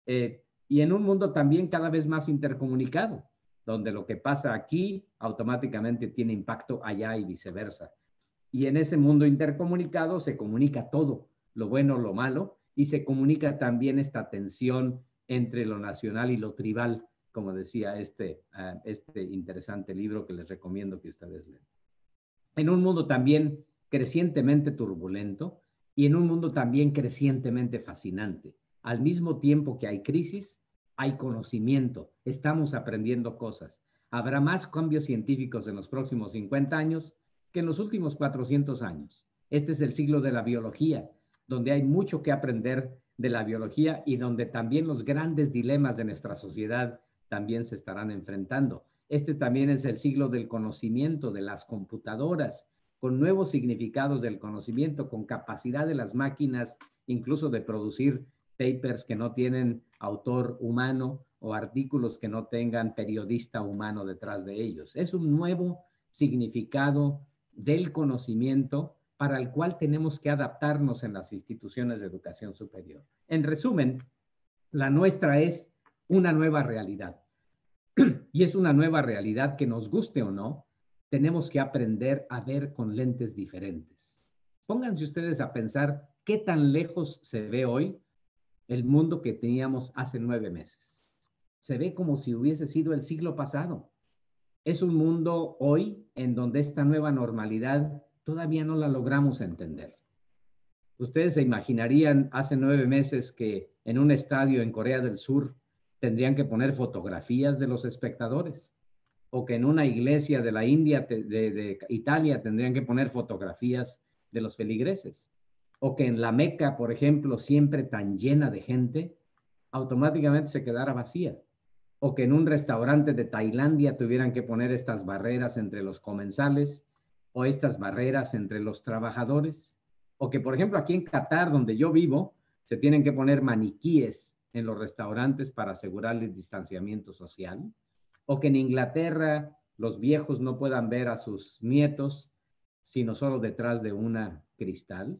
Y en un mundo también cada vez más intercomunicado, donde lo que pasa aquí automáticamente tiene impacto allá y viceversa. Y en ese mundo intercomunicado se comunica todo, lo bueno, lo malo, y se comunica también esta tensión entre lo nacional y lo tribal, como decía este interesante libro que les recomiendo que ustedes lean. En un mundo también crecientemente turbulento y en un mundo también crecientemente fascinante. Al mismo tiempo que hay crisis, hay conocimiento, estamos aprendiendo cosas. Habrá más cambios científicos en los próximos 50 años que en los últimos 400 años. Este es el siglo de la biología, donde hay mucho que aprender de la biología y donde también los grandes dilemas de nuestra sociedad también se estarán enfrentando. Este también es el siglo del conocimiento, de las computadoras, con nuevos significados del conocimiento, con capacidad de las máquinas, incluso de producir papers que no tienen autor humano o artículos que no tengan periodista humano detrás de ellos. Es un nuevo significado del conocimiento para el cual tenemos que adaptarnos en las instituciones de educación superior. En resumen, la nuestra es una nueva realidad. Y es una nueva realidad que nos guste o no, tenemos que aprender a ver con lentes diferentes. Pónganse ustedes a pensar qué tan lejos se ve hoy el mundo que teníamos hace 9 meses. Se ve como si hubiese sido el siglo pasado. Es un mundo hoy en donde esta nueva normalidad todavía no la logramos entender. Ustedes se imaginarían hace 9 meses que en un estadio en Corea del Sur tendrían que poner fotografías de los espectadores, o que en una iglesia de la India, de Italia, tendrían que poner fotografías de los feligreses, o que en la Meca, por ejemplo, siempre tan llena de gente, automáticamente se quedara vacía, o que en un restaurante de Tailandia tuvieran que poner estas barreras entre los comensales o estas barreras entre los trabajadores, o que, por ejemplo, aquí en Qatar, donde yo vivo, se tienen que poner maniquíes en los restaurantes para asegurar el distanciamiento social, o que en Inglaterra los viejos no puedan ver a sus nietos, sino solo detrás de una cristal,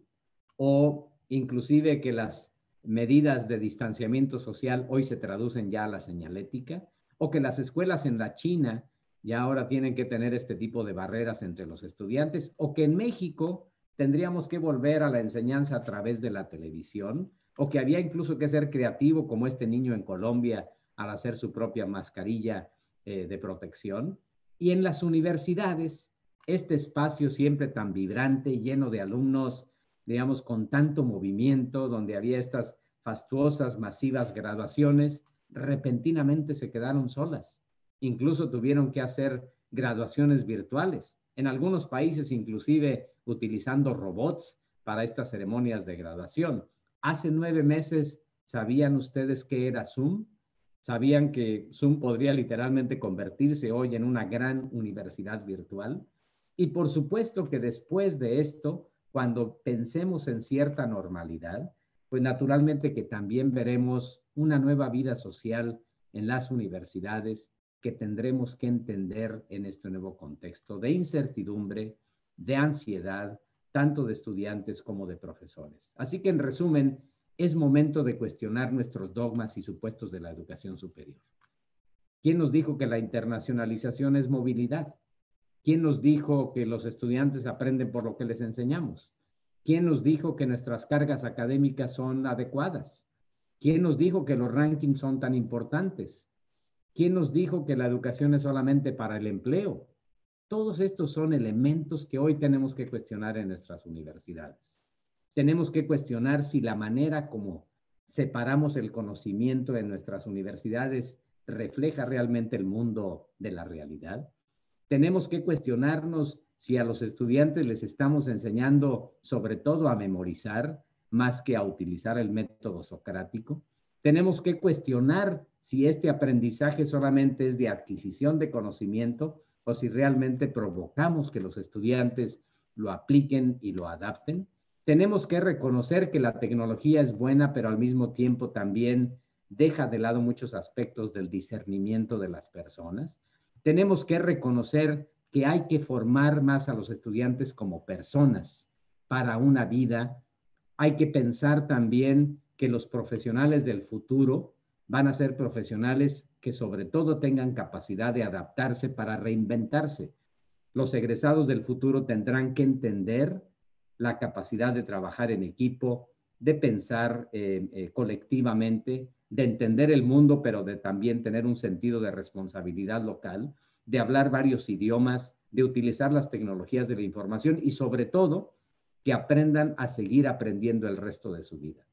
o inclusive que las medidas de distanciamiento social hoy se traducen ya a la señalética, o que las escuelas en la China ya ahora tienen que tener este tipo de barreras entre los estudiantes, o que en México tendríamos que volver a la enseñanza a través de la televisión, o que había incluso que ser creativo como este niño en Colombia al hacer su propia mascarilla de protección. Y en las universidades, este espacio siempre tan vibrante, lleno de alumnos, digamos, con tanto movimiento, donde había estas fastuosas, masivas graduaciones, repentinamente se quedaron solas. Incluso tuvieron que hacer graduaciones virtuales. En algunos países, inclusive, utilizando robots para estas ceremonias de graduación. Hace 9 meses, ¿sabían ustedes qué era Zoom? ¿Sabían que Zoom podría literalmente convertirse hoy en una gran universidad virtual? Y por supuesto que después de esto, cuando pensemos en cierta normalidad, pues naturalmente que también veremos una nueva vida social en las universidades que tendremos que entender en este nuevo contexto de incertidumbre, de ansiedad, tanto de estudiantes como de profesores. Así que en resumen, es momento de cuestionar nuestros dogmas y supuestos de la educación superior. ¿Quién nos dijo que la internacionalización es movilidad? ¿Quién nos dijo que los estudiantes aprenden por lo que les enseñamos? ¿Quién nos dijo que nuestras cargas académicas son adecuadas? ¿Quién nos dijo que los rankings son tan importantes? ¿Quién nos dijo que la educación es solamente para el empleo? Todos estos son elementos que hoy tenemos que cuestionar en nuestras universidades. Tenemos que cuestionar si la manera como separamos el conocimiento en nuestras universidades refleja realmente el mundo de la realidad. Tenemos que cuestionarnos si a los estudiantes les estamos enseñando sobre todo a memorizar más que a utilizar el método socrático. Tenemos que cuestionar si este aprendizaje solamente es de adquisición de conocimiento o si realmente provocamos que los estudiantes lo apliquen y lo adapten. Tenemos que reconocer que la tecnología es buena, pero al mismo tiempo también deja de lado muchos aspectos del discernimiento de las personas. Tenemos que reconocer que hay que formar más a los estudiantes como personas para una vida. Hay que pensar también que los profesionales del futuro van a ser profesionales que sobre todo tengan capacidad de adaptarse para reinventarse. Los egresados del futuro tendrán que entender la capacidad de trabajar en equipo, de pensar colectivamente, de entender el mundo, pero de también tener un sentido de responsabilidad local, de hablar varios idiomas, de utilizar las tecnologías de la información y sobre todo que aprendan a seguir aprendiendo el resto de su vida.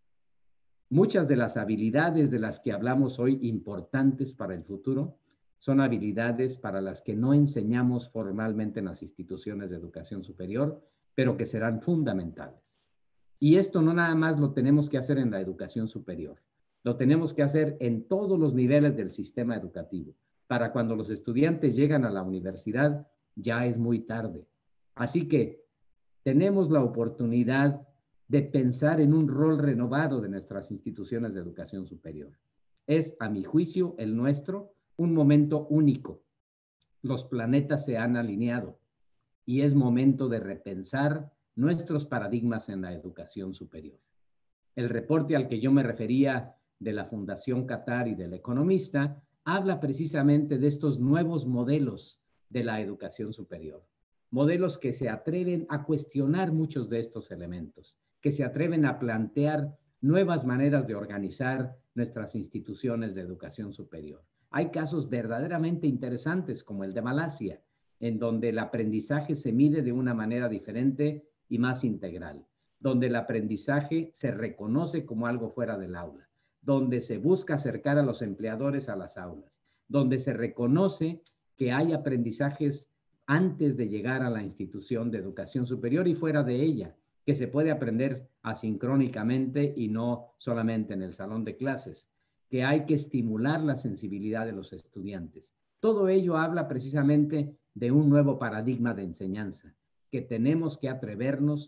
Muchas de las habilidades de las que hablamos hoy importantes para el futuro son habilidades para las que no enseñamos formalmente en las instituciones de educación superior, pero que serán fundamentales. Y esto no nada más lo tenemos que hacer en la educación superior, lo tenemos que hacer en todos los niveles del sistema educativo. Para cuando los estudiantes llegan a la universidad, ya es muy tarde. Así que tenemos la oportunidad de pensar en un rol renovado de nuestras instituciones de educación superior. Es, a mi juicio, el nuestro, un momento único. Los planetas se han alineado y es momento de repensar nuestros paradigmas en la educación superior. El reporte al que yo me refería de la Fundación Qatar y del Economista habla precisamente de estos nuevos modelos de la educación superior. Modelos que se atreven a cuestionar muchos de estos elementos, que se atreven a plantear nuevas maneras de organizar nuestras instituciones de educación superior. Hay casos verdaderamente interesantes como el de Malasia, en donde el aprendizaje se mide de una manera diferente y más integral, donde el aprendizaje se reconoce como algo fuera del aula, donde se busca acercar a los empleadores a las aulas, donde se reconoce que hay aprendizajes antes de llegar a la institución de educación superior y fuera de ella, que se puede aprender asincrónicamente y no solamente en el salón de clases, que hay que estimular la sensibilidad de los estudiantes. Todo ello habla precisamente de un nuevo paradigma de enseñanza que tenemos que atrevernos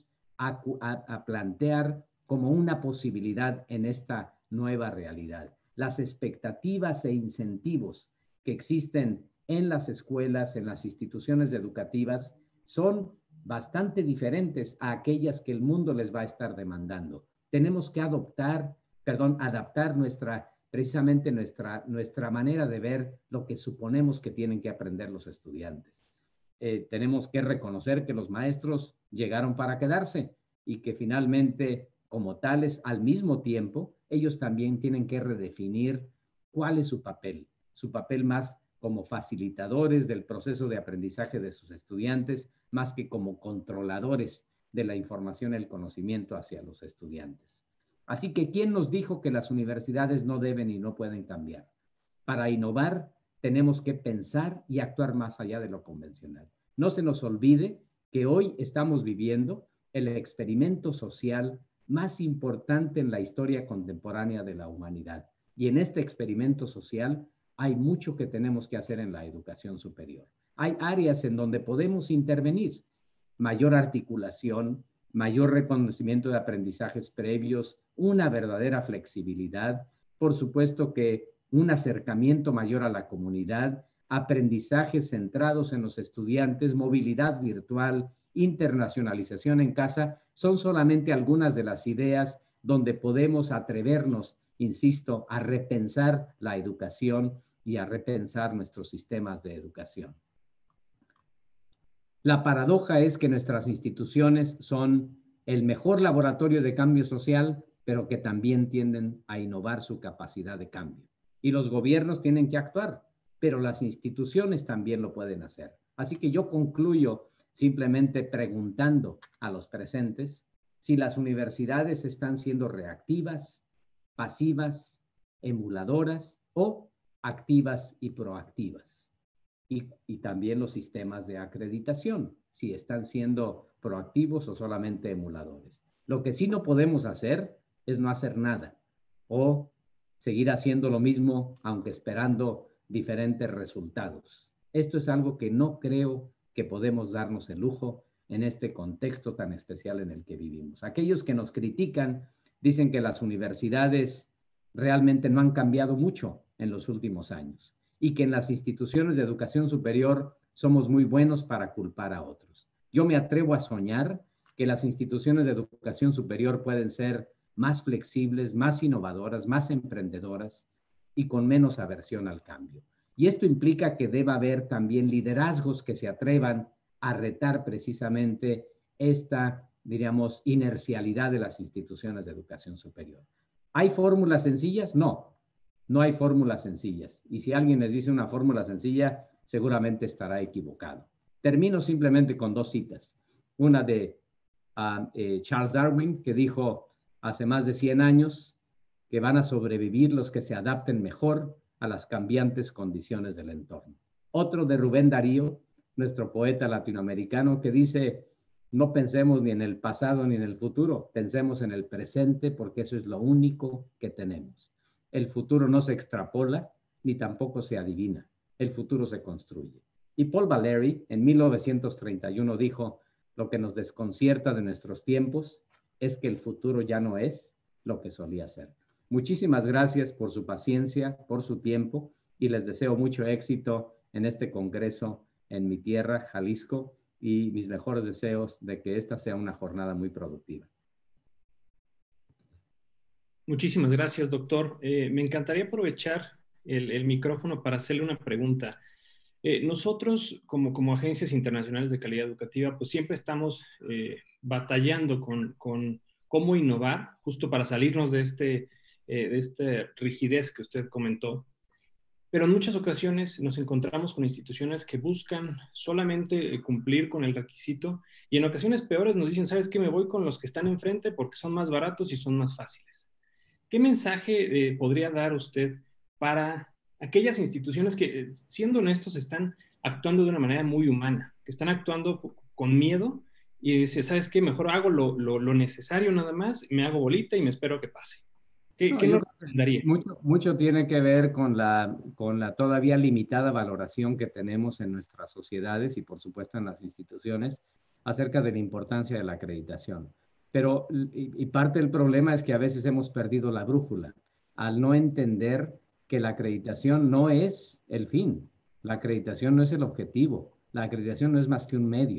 a plantear como una posibilidad en esta nueva realidad. Las expectativas e incentivos que existen en las escuelas, en las instituciones educativas, son bastante diferentes a aquellas que el mundo les va a estar demandando. Tenemos que adaptar precisamente nuestra manera de ver lo que suponemos que tienen que aprender los estudiantes. Tenemos que reconocer que los maestros llegaron para quedarse y que finalmente, como tales, al mismo tiempo, ellos también tienen que redefinir cuál es su papel más como facilitadores del proceso de aprendizaje de sus estudiantes, más que como controladores de la información y el conocimiento hacia los estudiantes. Así que, ¿quién nos dijo que las universidades no deben y no pueden cambiar? Para innovar, tenemos que pensar y actuar más allá de lo convencional. No se nos olvide que hoy estamos viviendo el experimento social más importante en la historia contemporánea de la humanidad. Y en este experimento social hay mucho que tenemos que hacer en la educación superior. Hay áreas en donde podemos intervenir. Mayor articulación, mayor reconocimiento de aprendizajes previos, una verdadera flexibilidad, por supuesto que un acercamiento mayor a la comunidad, aprendizajes centrados en los estudiantes, movilidad virtual, internacionalización en casa, son solamente algunas de las ideas donde podemos atrevernos, insisto, a repensar la educación y a repensar nuestros sistemas de educación. La paradoja es que nuestras instituciones son el mejor laboratorio de cambio social, pero que también tienden a innovar su capacidad de cambio. Y los gobiernos tienen que actuar, pero las instituciones también lo pueden hacer. Así que yo concluyo simplemente preguntando a los presentes si las universidades están siendo reactivas, pasivas, emuladoras o activas y proactivas. Y también los sistemas de acreditación, si están siendo proactivos o solamente emuladores. Lo que sí no podemos hacer es no hacer nada o seguir haciendo lo mismo, aunque esperando diferentes resultados. Esto es algo que no creo que podemos darnos el lujo en este contexto tan especial en el que vivimos. Aquellos que nos critican dicen que las universidades realmente no han cambiado mucho en los últimos años y que en las instituciones de educación superior somos muy buenos para culpar a otros. Yo me atrevo a soñar que las instituciones de educación superior pueden ser más flexibles, más innovadoras, más emprendedoras y con menos aversión al cambio. Y esto implica que deba haber también liderazgos que se atrevan a retar precisamente esta, diríamos, inercialidad de las instituciones de educación superior. ¿Hay fórmulas sencillas? No, no hay fórmulas sencillas. Y si alguien les dice una fórmula sencilla, seguramente estará equivocado. Termino simplemente con dos citas. Una de Charles Darwin, que dijo hace más de 100 años que van a sobrevivir los que se adapten mejor a las cambiantes condiciones del entorno. Otro de Rubén Darío, nuestro poeta latinoamericano, que dice: no pensemos ni en el pasado ni en el futuro, pensemos en el presente porque eso es lo único que tenemos. El futuro no se extrapola ni tampoco se adivina, el futuro se construye. Y Paul Valéry en 1931 dijo: lo que nos desconcierta de nuestros tiempos es que el futuro ya no es lo que solía ser. Muchísimas gracias por su paciencia, por su tiempo, y les deseo mucho éxito en este congreso en mi tierra, Jalisco, y mis mejores deseos de que esta sea una jornada muy productiva. Muchísimas gracias, doctor. Me encantaría aprovechar el micrófono para hacerle una pregunta. Nosotros, como agencias internacionales de calidad educativa, pues siempre estamos batallando con cómo innovar, justo para salirnos de esta rigidez que usted comentó. Pero en muchas ocasiones nos encontramos con instituciones que buscan solamente cumplir con el requisito y en ocasiones peores nos dicen: ¿sabes qué? Me voy con los que están enfrente porque son más baratos y son más fáciles. ¿Qué mensaje podría dar usted para aquellas instituciones que, siendo honestos, están actuando de una manera muy humana, que están actuando con miedo y dice: ¿sabes qué? Mejor hago lo necesario nada más, me hago bolita y me espero a que pase? No, ¿Qué yo nos creo recomendaría? que mucho tiene que ver con la todavía limitada valoración que tenemos en nuestras sociedades y por supuesto en las instituciones acerca de la importancia de la acreditación. Pero y parte del problema es que a veces hemos perdido la brújula al no entender que la acreditación no es el fin, la acreditación no es el objetivo, la acreditación no es más que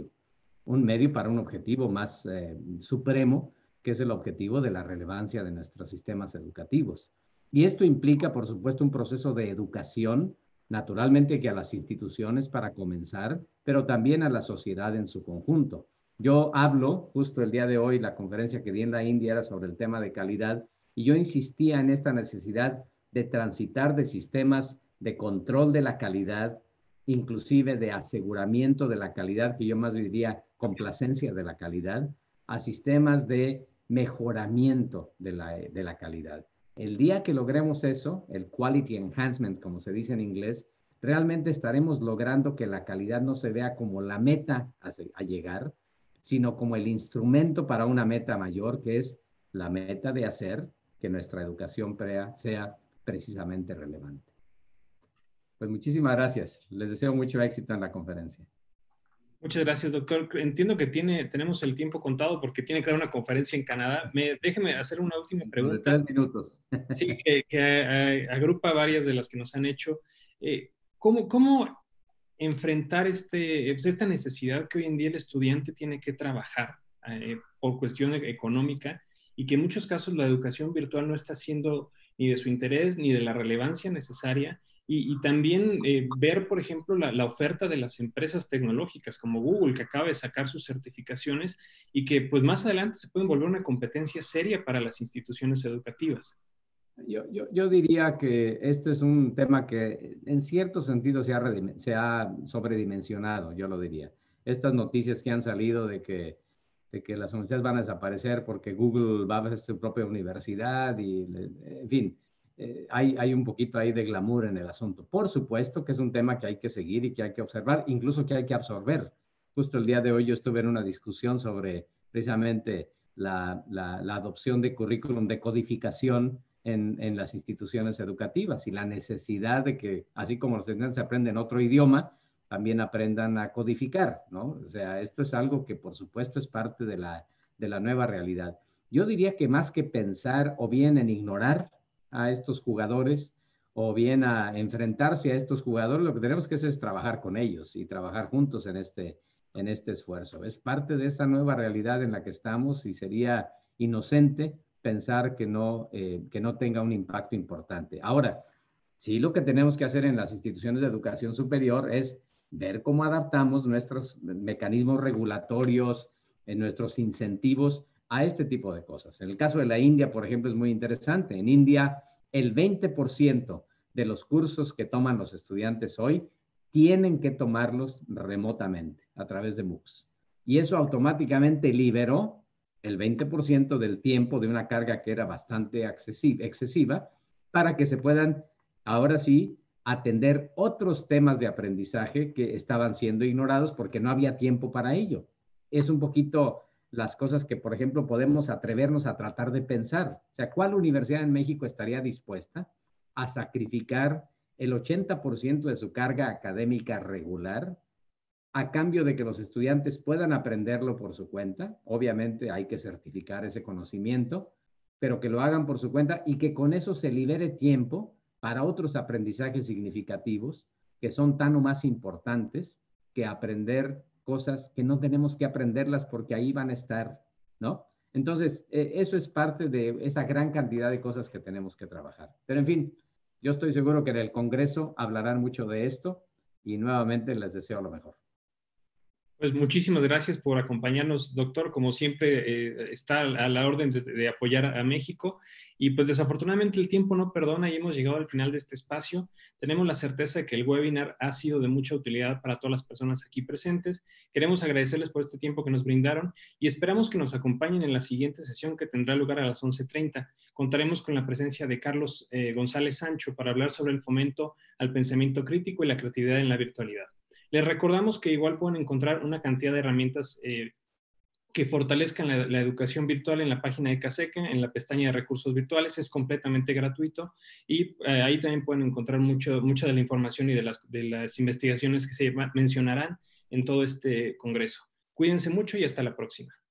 un medio para un objetivo más supremo, que es el objetivo de la relevancia de nuestros sistemas educativos. Y esto implica, por supuesto, un proceso de educación, naturalmente que a las instituciones para comenzar, pero también a la sociedad en su conjunto. Yo hablo, justo el día de hoy, la conferencia que di en la India era sobre el tema de calidad, y yo insistía en esta necesidad de transitar de sistemas de control de la calidad, inclusive de aseguramiento de la calidad, que yo más diría complacencia de la calidad, a sistemas de mejoramiento de la calidad. El día que logremos eso, el quality enhancement, como se dice en inglés, realmente estaremos logrando que la calidad no se vea como la meta a llegar, sino como el instrumento para una meta mayor, que es la meta de hacer que nuestra educación sea precisamente relevante. Pues muchísimas gracias. Les deseo mucho éxito en la conferencia. Muchas gracias, doctor. Entiendo que tenemos el tiempo contado porque tiene que dar una conferencia en Canadá. Déjeme hacer una última Dentro de pregunta. 3 minutos. Sí, que agrupa varias de las que nos han hecho. ¿Cómo enfrentar esta necesidad que hoy en día el estudiante tiene que trabajar por cuestión económica y que en muchos casos la educación virtual no está siendo ni de su interés ni de la relevancia necesaria y también ver, por ejemplo, la oferta de las empresas tecnológicas como Google, que acaba de sacar sus certificaciones y que pues más adelante se pueden volver una competencia seria para las instituciones educativas. Yo diría que este es un tema que en cierto sentido se ha sobredimensionado, yo lo diría. Estas noticias que han salido de que las universidades van a desaparecer porque Google va a hacer su propia universidad y, en fin, hay un poquito ahí de glamour en el asunto. Por supuesto que es un tema que hay que seguir y que hay que observar, incluso que hay que absorber. Justo el día de hoy yo estuve en una discusión sobre precisamente la adopción de currículum de codificación en las instituciones educativas y la necesidad de que, así como los estudiantes aprenden otro idioma, también aprendan a codificar, ¿no? O sea, esto es algo que por supuesto es parte de la nueva realidad. Yo diría que más que pensar o bien en ignorar a estos jugadores o bien a enfrentarse a estos jugadores, lo que tenemos que hacer es trabajar con ellos y trabajar juntos en este esfuerzo. Es parte de esta nueva realidad en la que estamos y sería inocente pensar que no tenga un impacto importante. Ahora, sí, lo que tenemos que hacer en las instituciones de educación superior es ver cómo adaptamos nuestros mecanismos regulatorios, nuestros incentivos a este tipo de cosas. En el caso de la India, por ejemplo, es muy interesante. En India, el 20% de los cursos que toman los estudiantes hoy tienen que tomarlos remotamente a través de MOOCs. Y eso automáticamente liberó el 20% del tiempo de una carga que era bastante excesiva para que se puedan, ahora sí, atender otros temas de aprendizaje que estaban siendo ignorados porque no había tiempo para ello. Es un poquito las cosas que, por ejemplo, podemos atrevernos a tratar de pensar. O sea, ¿cuál universidad en México estaría dispuesta a sacrificar el 80% de su carga académica regular a cambio de que los estudiantes puedan aprenderlo por su cuenta? Obviamente hay que certificar ese conocimiento, pero que lo hagan por su cuenta y que con eso se libere tiempo para otros aprendizajes significativos que son tan o más importantes que aprender cosas que no tenemos que aprenderlas porque ahí van a estar, ¿no? Entonces, eso es parte de esa gran cantidad de cosas que tenemos que trabajar. Pero en fin, yo estoy seguro que en el Congreso hablarán mucho de esto y nuevamente les deseo lo mejor. Pues muchísimas gracias por acompañarnos, doctor. Como siempre, está a la orden de apoyar a México. Y pues desafortunadamente el tiempo no perdona y hemos llegado al final de este espacio. Tenemos la certeza de que el webinar ha sido de mucha utilidad para todas las personas aquí presentes. Queremos agradecerles por este tiempo que nos brindaron y esperamos que nos acompañen en la siguiente sesión que tendrá lugar a las 11:30. Contaremos con la presencia de Carlos González Sancho para hablar sobre el fomento al pensamiento crítico y la creatividad en la virtualidad. Les recordamos que igual pueden encontrar una cantidad de herramientas que fortalezcan la educación virtual en la página de CASECA, en la pestaña de recursos virtuales. Es completamente gratuito y ahí también pueden encontrar mucha de la información y de las investigaciones que se mencionarán en todo este congreso. Cuídense mucho y hasta la próxima.